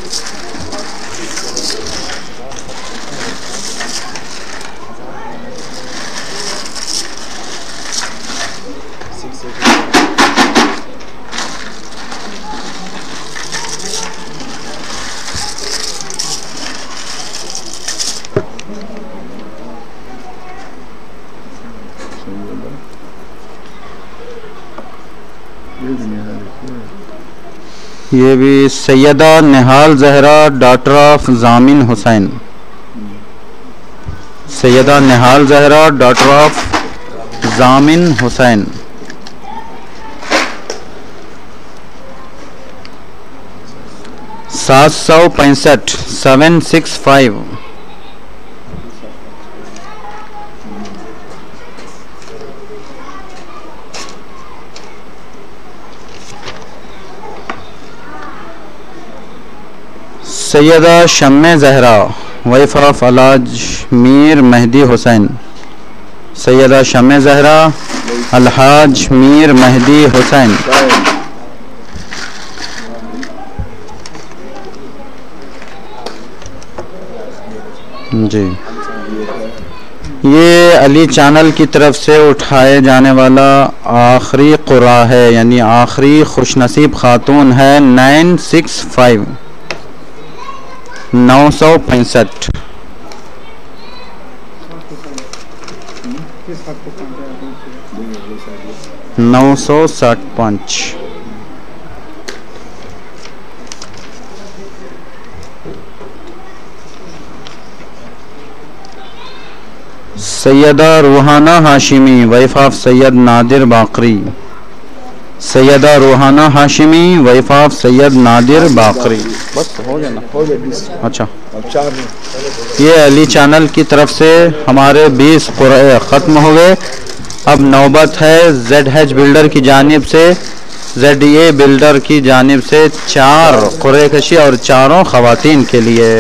ये भी Syeda Nihal Zahra daughter of Zamin Hussain. Syeda Nihal Zahra daughter of Zamin Hussain. सात 765 765। Syeda Shamme Zahra wife of Alhaj Mir Mehdi Hussain. सैयदा शम्मे जहरा अलहाज मीर मेहदी हुसैन। जी ये अली चैनल की तरफ से उठाए जाने वाला आखिरी कुरा है, यानी आखिरी खुशनसीब खातून है 965 965। नौ सौ 65। Syeda Ruhana Hashmi wife of Syed Nadir Baqri. Syeda Ruhana Hashmi wife of Syed Nadir Baqri. बस हो गया ना? हो गया। अच्छा, अब 4 हैं। ये अली चैनल की तरफ से हमारे 20 कुरए ख़त्म हो गए। अब नौबत है ZH बिल्डर की जानिब से, ZA बिल्डर की जानिब से 4 कुरए कशी और चारों ख़वातीन के लिए।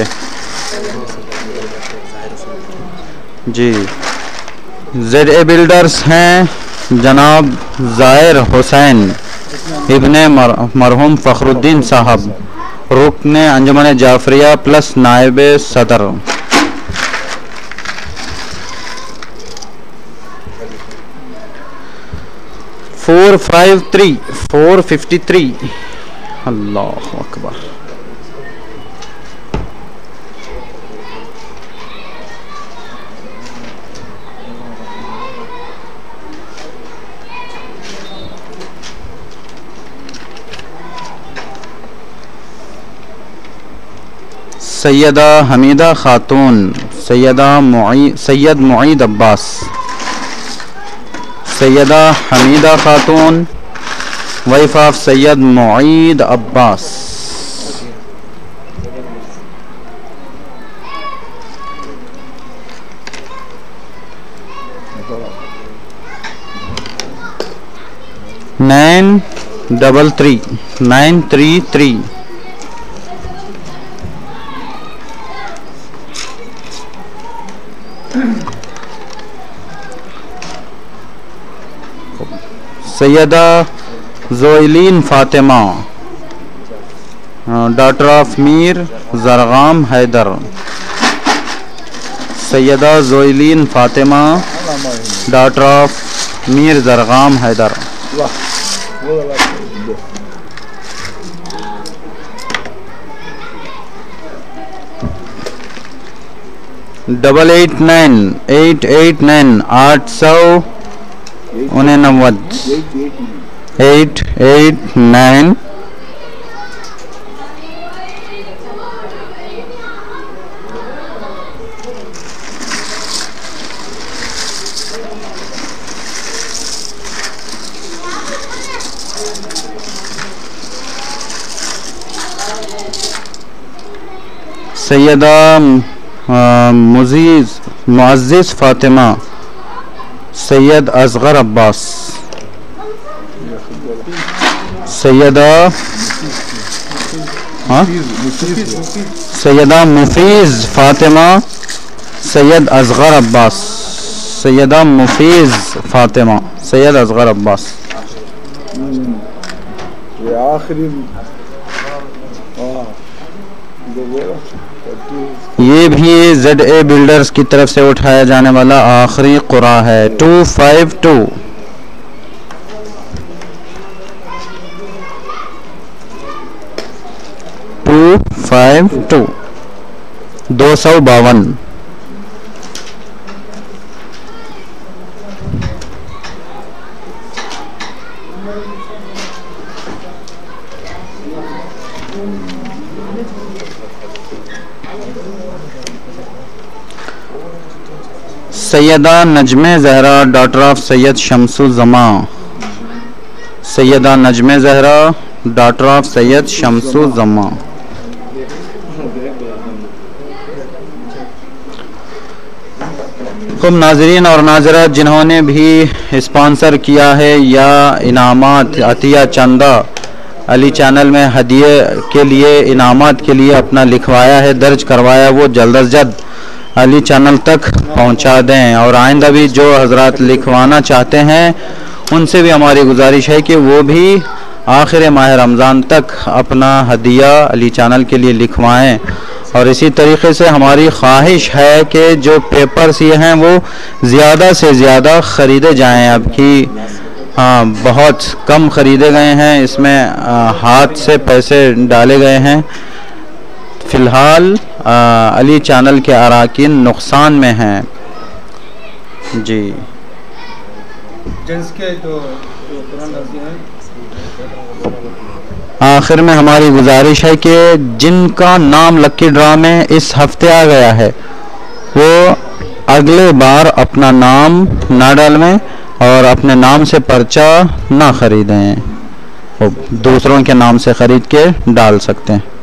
जी, ZA बिल्डर्स हैं जनाब ज़ाहिर हुसैन इब्ने मरहूम फ़खरुद्दीन साहब, रुकने अंजुमन जाफरिया प्लस नायब सदर। फोर 453। अल्लाह अकबर। Syeda Hamida Khatoon Syed Moeed Abbas. Syeda Hamida Khatoon wife of Syed Moeed Abbas. Nine 933। Syeda Zoileen Fatima daughter of Mir Zargham Haider. Syeda Zoileen Fatima daughter of Mir Zargham Haider. 889 889। Syeda Muazziz Fatima Syed Asghar Abbas. Syeda Syeda Mufeez Fatima Syed Asghar Abbas. Syeda Mufeez Fatima Syed Asghar Abbas. ये आखिरी ये भी ZA बिल्डर्स की तरफ से उठाया जाने वाला आखिरी कुरा है 252। 252। Syeda Najme Zahra daughter of Syed Shamsuzzaman. Syeda Najme Zahra daughter of Syed Shamsuzzaman. खूब नाजरीन और नाजरात जिन्होंने भी स्पॉन्सर किया है या इनामात अतिया चंदा अली चैनल में हदिये के लिए इनामात के लिए अपना लिखवाया है, दर्ज करवाया, वो जल्द अज जल्द अली चैनल तक पहुंचा दें। और आइंदा भी जो हजरात लिखवाना चाहते हैं उनसे भी हमारी गुजारिश है कि वो भी आखिर माह रमज़ान तक अपना हदिया अली चैनल के लिए लिखवाएं और इसी तरीके से हमारी ख्वाहिश है कि जो पेपर्स ये हैं वो ज़्यादा से ज़्यादा ख़रीदे जाएं। अब की बहुत कम ख़रीदे गए हैं, इसमें हाथ से पैसे डाले गए हैं। फ़िलहाल अली चैनल के अराकीन नुकसान में हैं जी। आखिर में हमारी गुजारिश है कि जिनका नाम लकी ड्रा में इस हफ्ते आ गया है वो अगले बार अपना नाम ना डालवें और अपने नाम से पर्चा ना ख़रीदें, वो दूसरों के नाम से ख़रीद के डाल सकते हैं।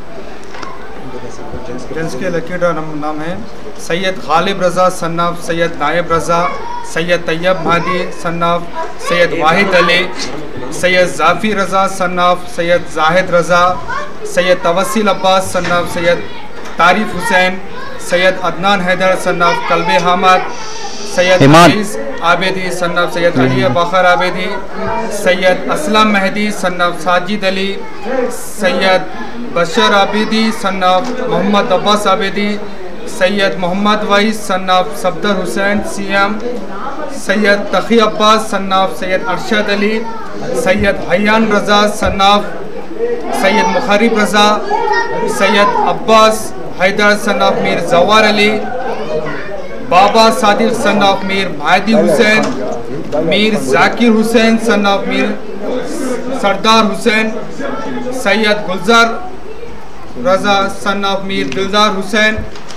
जिसके लकी ड्रा नाम है सैयद गालिब रज़ा सन्नाफ सैयद नायब रज़ा, सैयद तैयब महदी सन्नाफ सैयद वाहिद अली, सैयद जाफ़ी रज़ा सन्नाफ सैयद जाहिद रज़ा, सैयद तवस्सिल अब्बास सन्नाफ सैयद तारिफ हुसैन, सैयद अदनान हैदर सन्नाफ कल्बे हामद, सैयद अजीज़ Abedi सन्नाफ Syed Ali Baqar Abidi, Syed Aslam Mehdi son of Sajid Ali, Syed Bashar Abidi son of Mohammad Abbas Abidi, Syed Mohammad Waiz son of Safdar Hussain CM, Syed Taqi Abbas son of Syed Arshad Ali, Syed Hayan Raza son of Syed Muqarrib Raza, Syed Abbas Haider son of Mir जवार अली, बाबा सादिक सन्नाफ मीर महदी हुसैन, मीर जाकिर हुसैन सन्नाफ मीर सरदार हुसैन, सैयद गुलजार रज़ा सन्नाफ मीर दिलदार हुसैन,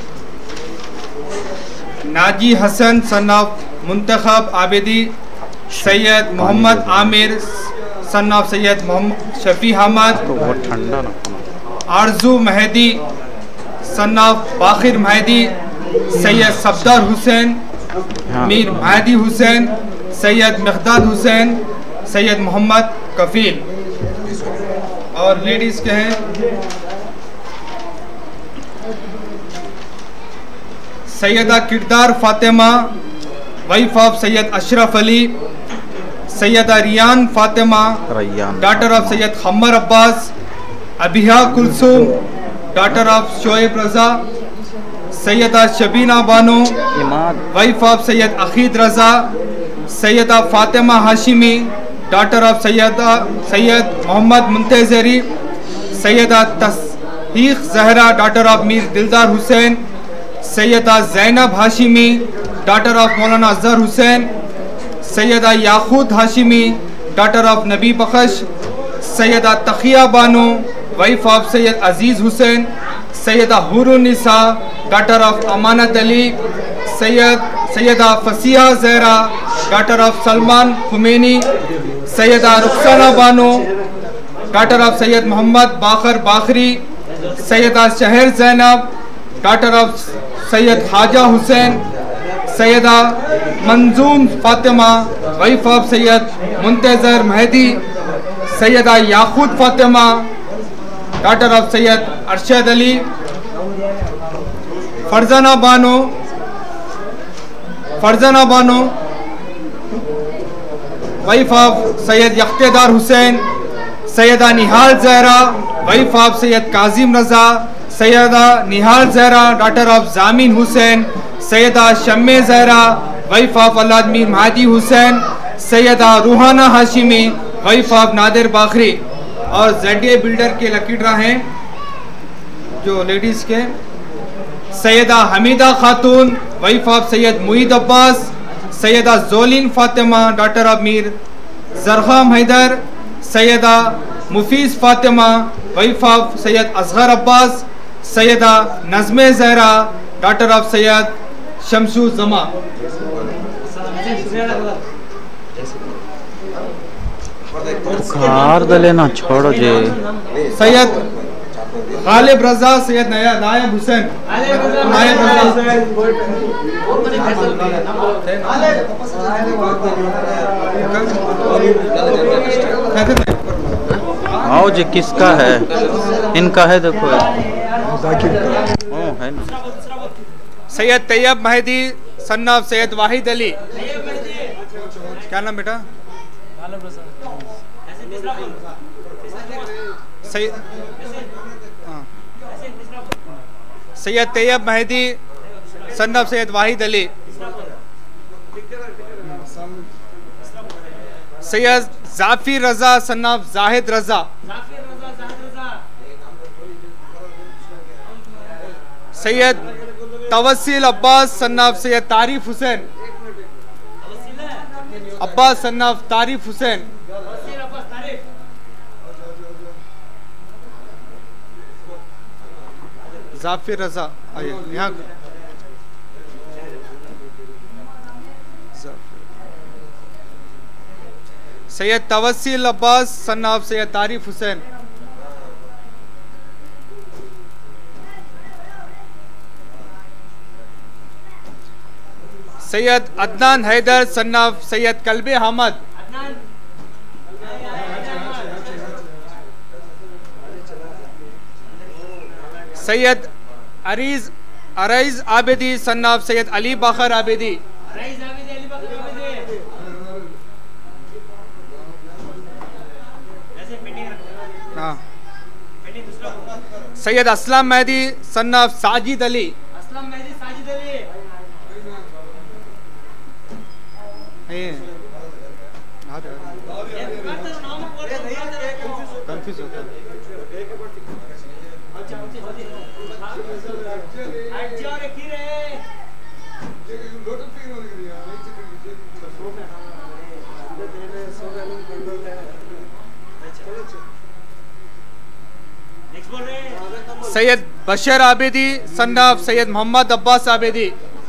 नाजी हसन सन्नाफ मुंतखब आबेदी, सैयद मोहम्मद आमिर सन्नाफ सैयद मोहम्मद शफी अहमद, आरजू मेहदी सन्नाफ बाखिर मेहदी, सैयद सफदर हुसैन मीर महदी हुसैन, सैयद मिक़दाद हुसैन, सैयद मोहम्मद कफील। और लेडीज़ के हैं Syeda Kirdar Fatima wife of Syed Ashraf Ali, Syeda Riyan Fatima daughter of Syed Khammar Abbas, Abiha Kulsoom daughter of Shoaib Raza, Syeda Shabina Bano wife of Syed Akeed Raza, Syeda Fatima Hashmi daughter of Syed Mohammad Muntazari, Syeda Tasheeq Zahra daughter of Mir Dildar Hussain, Syeda Zainab Hashmi daughter of Maulana Azhar Hussain, Syeda Yakut Hashmi daughter of Nabi Bakhsh, Syeda तकिया Bano wife of Syed Aziz Hussain, Syeda Hurunnisa daughter of Amanat Ali, Syeda Fasiya Zahra daughter of Salman Khumaini, Syeda Rukhsana Bano daughter of Syed Mohammad Baqar Baqri, Syeda Shahar Zainab daughter of Syed Khwaja Hussain, Syeda Manzoom Fatima wife of Syed Muntazar Mahdi, Syeda Yakoot Fatima daughter of Syed Arshad Ali, Farzana Bano wife of Syed Ikhtedar Hussain, Syeda Nihal Zahra wife of Syed Kazim Raza, Syeda Nihal Zahra daughter of Zamin Hussain, Syeda Shamme Zahra wife of Allad Mir Mahdi Hussain, Syeda Ruhana Hashmi wife of Nadir Baqri. और ज़ेडिए बिल्डर के लकी ड्रा हैं जो लेडीज़ के Syeda Hamida Khatoon wife of Syed Moeed Abbas, Syeda Jolin Fatima daughter of Mir Zarkham Haider, Syeda Mufeez Fatima wife of Syed Asghar Abbas, Syeda Nazme Zahra daughter of Syed Shamsu Zama. Car लेना छोड़ो जी। सैयद गालिब रज़ा सैयद नायब हुसैन आओ जी, किसका है? इनका है, देखो है। सैयद तैयब महदी सन्नाफ सैयद वाहिद अली। क्या नाम बेटा? Syed Tayyab Mehdi son of Syed Wahid Ali, Syed Jafir Raza son of Zahid Raza, Syed Tawassil Abbas son of Syed Tarif Hussain, Abbas son of तारिफ हुसैन, जाफिर रजा आइए यहाँ, Syed Tawassil Abbas son of Syed Tarif Hussain, Syed Adnan Haider son of Syed Kalbe Ahmad, Syed Areez Abidi son of Syed Ali Baqar Abidi, Syed Aslam Mehdi son of Sajid Ali, confuse होता है। Syed Bashar Abidi son of Syed Mohammad Abbas Abidi,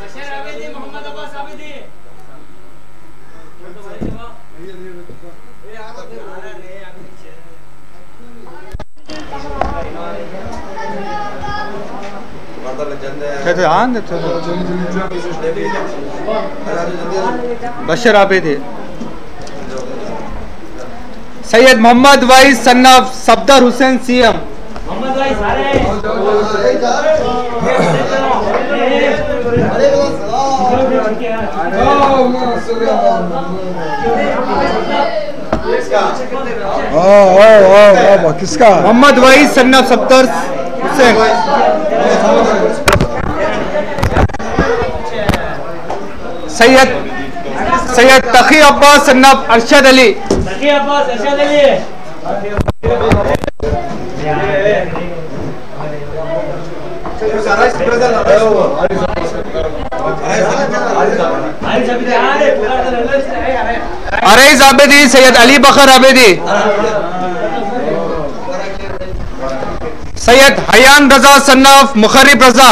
Bashar Abidi, Syed Mohammad Wais son of Safdar Hussain CM, किसका? Mohammad Wais son of Safdar Hussain, Syed Taqi Abbas son of Arshad Ali, Areez Abidi Syed Ali Baqar Abidi, Syed Hayan Raza son of Mukharrib Raza,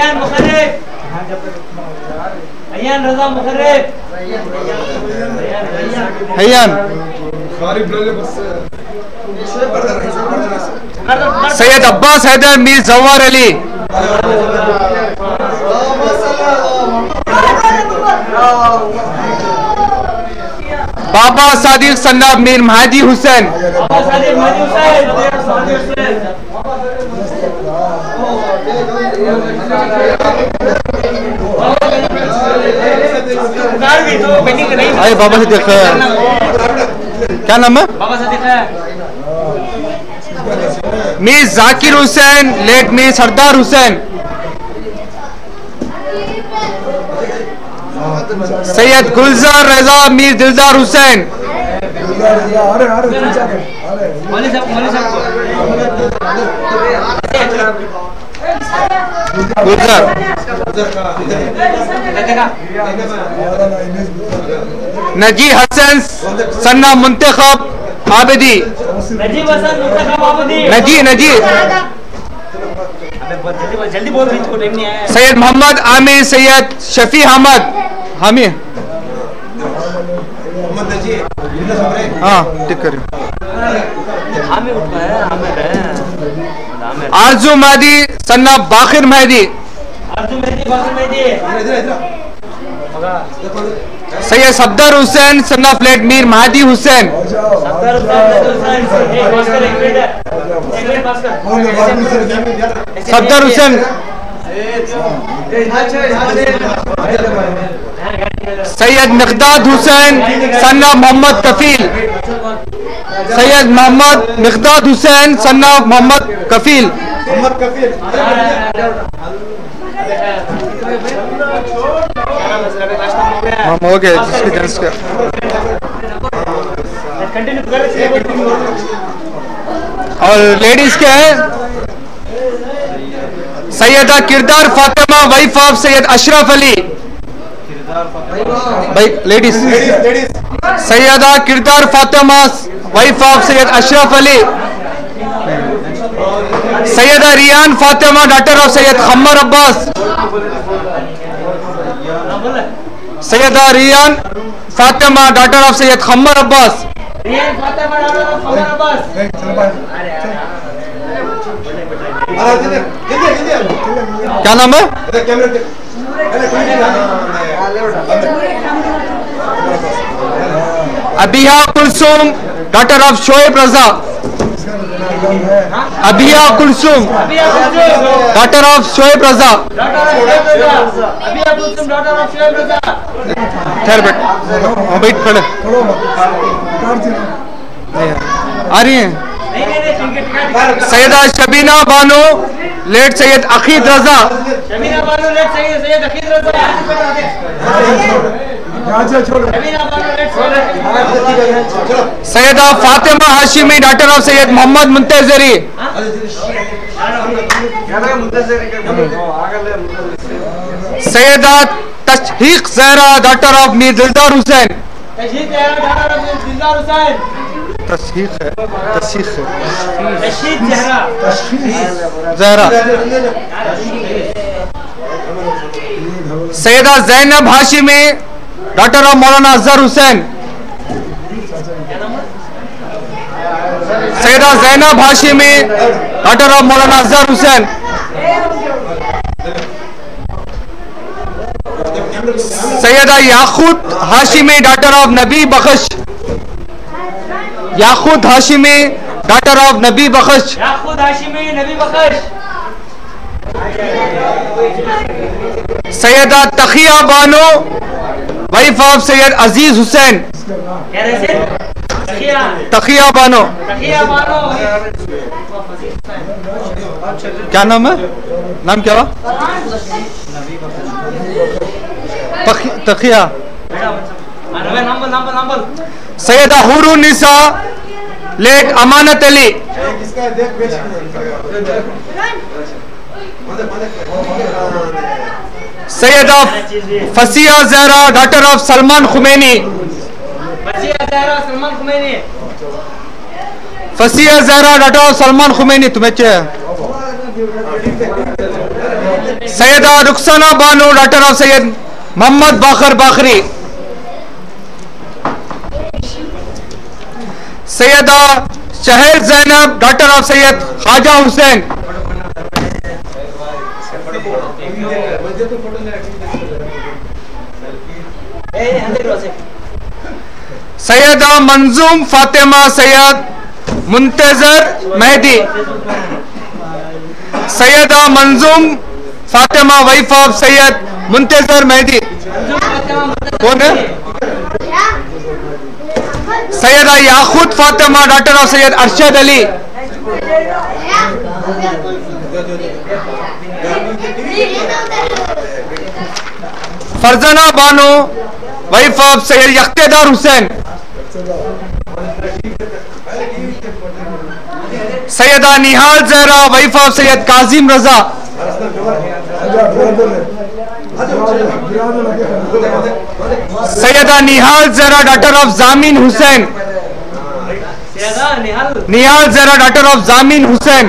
Hayan, Syed Abbas Haider Mir जवार अली, बाबा सादिक सन ऑफ मीर महदी हुसैन, अरे बाबा से देखा क्या नाम है? बाबा से देखा मीर जाकिर हुसैन लेट मीर सरदार हुसैन, सैयद गुलजार रजा मीर दिलदार हुसैन, गुलजार, नजी हसन सन्ना मुंतखब आबिदी, नजी सैयद मोहम्मद आमिर सैयद शफी अहमद हामी, हाँ ठीक करिए, आरजू मेहदी सन्ना बाखिर मेहदी, सैयद सफदर हुसैन सन्ना फ्लैट मीर महदी हुसैन, सफदर हुसैन, सैयद मिकदाद हुसैन सन्ना मोहम्मद कफील, सैयद मोहम्मद मिकदाद हुसैन सन्ना मोहम्मद कफील, हो गया जिसके जेंट्स का। और लेडीज क्या है? Syeda Kirdar Fatima wife of Syed Ashraf Ali. भाई ladies, Syeda Kirdar Fatima wife of Syed Ashraf Ali. Syeda Riyan Fatima daughter of Syed Khammar Abbas. Syeda Riyan Fatima daughter of Syed Khammar Abbas. क्या नाम है? Abiya Kulsum daughter of Shoaib Raza. Abiya Kulsum daughter of Shoaib Raza. ठहर बैठ, बैठ खड़े आ रही है। Syeda Shabina Bano late Syed अकीद Raza. Syeda Fatima Hashmi daughter of Syed Mohammad Muntazari. Syeda Tasheeq Zahra daughter of Mir Dildar Hussain. Tasheeq है, तशहीक है Zahra. Syeda Zainab Hashmi daughter of Maulana Azhar Hussain. Syeda Zainab Hashmi daughter of Maulana Azhar Hussain. Syeda Yakut Hashmi daughter of Nabi Bakhsh. Yakoot Hashmi daughter of Nabi Bakhsh. Syeda तकिया बानो वाइफ ऑफ सैयद अजीज हुसैन। तकिया बानो। क्या नाम है? नाम क्या हुआ? Taqiya. Syeda Hurunnisa late Amanat Ali. Syeda Fasiya Zahra daughter of Salman Khumaini. Fasiya Zahra daughter of Salman Khumaini. तुम्हें क्या? Syeda Rukhsana Bano daughter of Syed Mohammad Baqar Baqri. Syeda Shahar Zainab daughter of Syed Khwaja Hussain. Syeda Manzoom Fatima Syed Muntazar Mehdi. Syeda Manzoom Fatima wife of Syed Muntazar Mehdi. कौन है? Syeda Yakoot Fatima daughter of Syed Arshad Ali. Farzana Bano wife of Syed Ikhtiyar Hussain. Syeda Nihal Zahra wife of Syed Kazim Raza. Syeda Nihal Zahra daughter of Zamin Hussain. Nihal Zahra daughter of Zamin Hussain.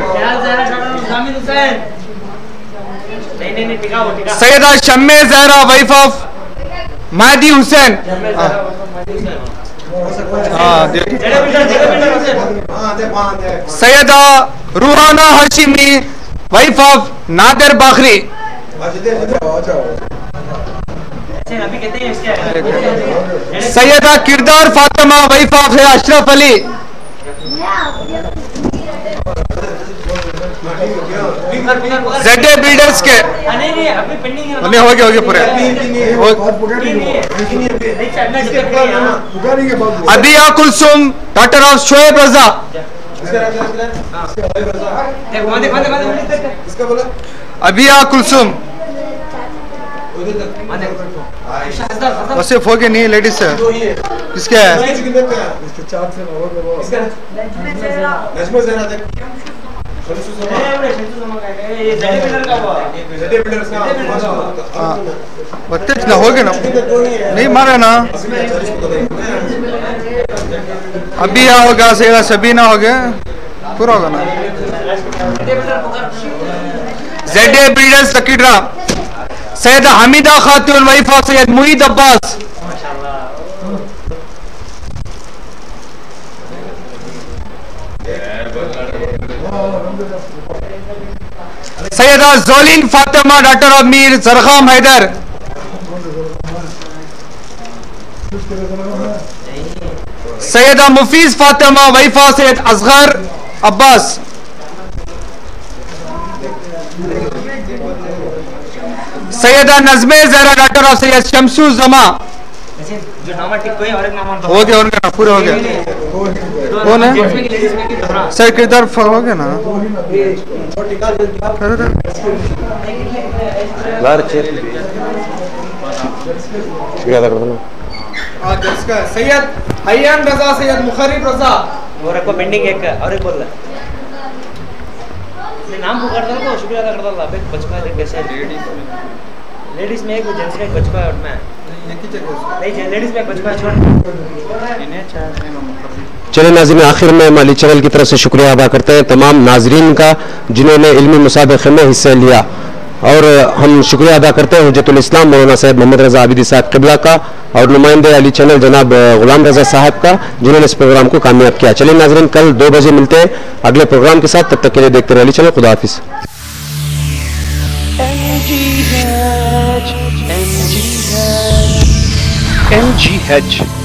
Syeda Shamme Zahra wife of Mahdi Hussain. Syeda Ruhana Hashmi wife of Nadir Baqri. Syeda Kirdar Fatima wife of Ashraf Ali. ज़ेडे बिल्डर्स के हो गए पूरे। Abiya Kulsum daughter of Shoaib Raza. अबिया कुलसुम वसीफ हो गए नहीं लेडीज से किसके है बत्ते ना हो गए ना नहीं मारा ना अबिया हो गया सैयदा सबीना हो गया पूरा होगा ना ज़ेडे builders lucky draw Syeda Hamida Khatoon wife of Syed Moeed Abbas Syeda Jolin Fatima daughter of Mir Zarkham Haider Syeda Mufeez Fatima wife of Syed Asghar Abbas Syeda Nazme Zahra daughter of Syed Shamsu Zama हो गया उनका ना पूरा हो गया कौन है सर किधर हो गया ना सैयद हयान रजा सैयद मुखरिब रजा और एक पेंडिंग एक और एक बोल नाम पुकार दो तो शुक्रिया अदा कर दो अबे बचपन में कैसे लेडीज में एक जेंट्स में एक बचपन है और मैं नहीं लेडीज में एक बचपन छोड़ इन्हें चाहे चलिए नाज़रीन, आखिर में माली चैनल की तरफ से शुक्रिया अदा करते हैं तमाम नाजरीन का जिन्होंने इल्मी मुसाबक़े में हिस्सा लिया और हम शुक्रिया अदा करते हैं हुज्जतुल इस्लाम मौलाना साहब मोहम्मद रजा आबिदी साहब क़िबला का और नुमाइंदे अली चैनल जनाब गुलाम रजा साहब का जिन्होंने इस प्रोग्राम को कामयाब किया। चलिए नाजरीन, कल 2 बजे मिलते हैं अगले प्रोग्राम के साथ, तब तक के लिए देखते रहिए अली चैनल। खुदा हाफिज़। MGH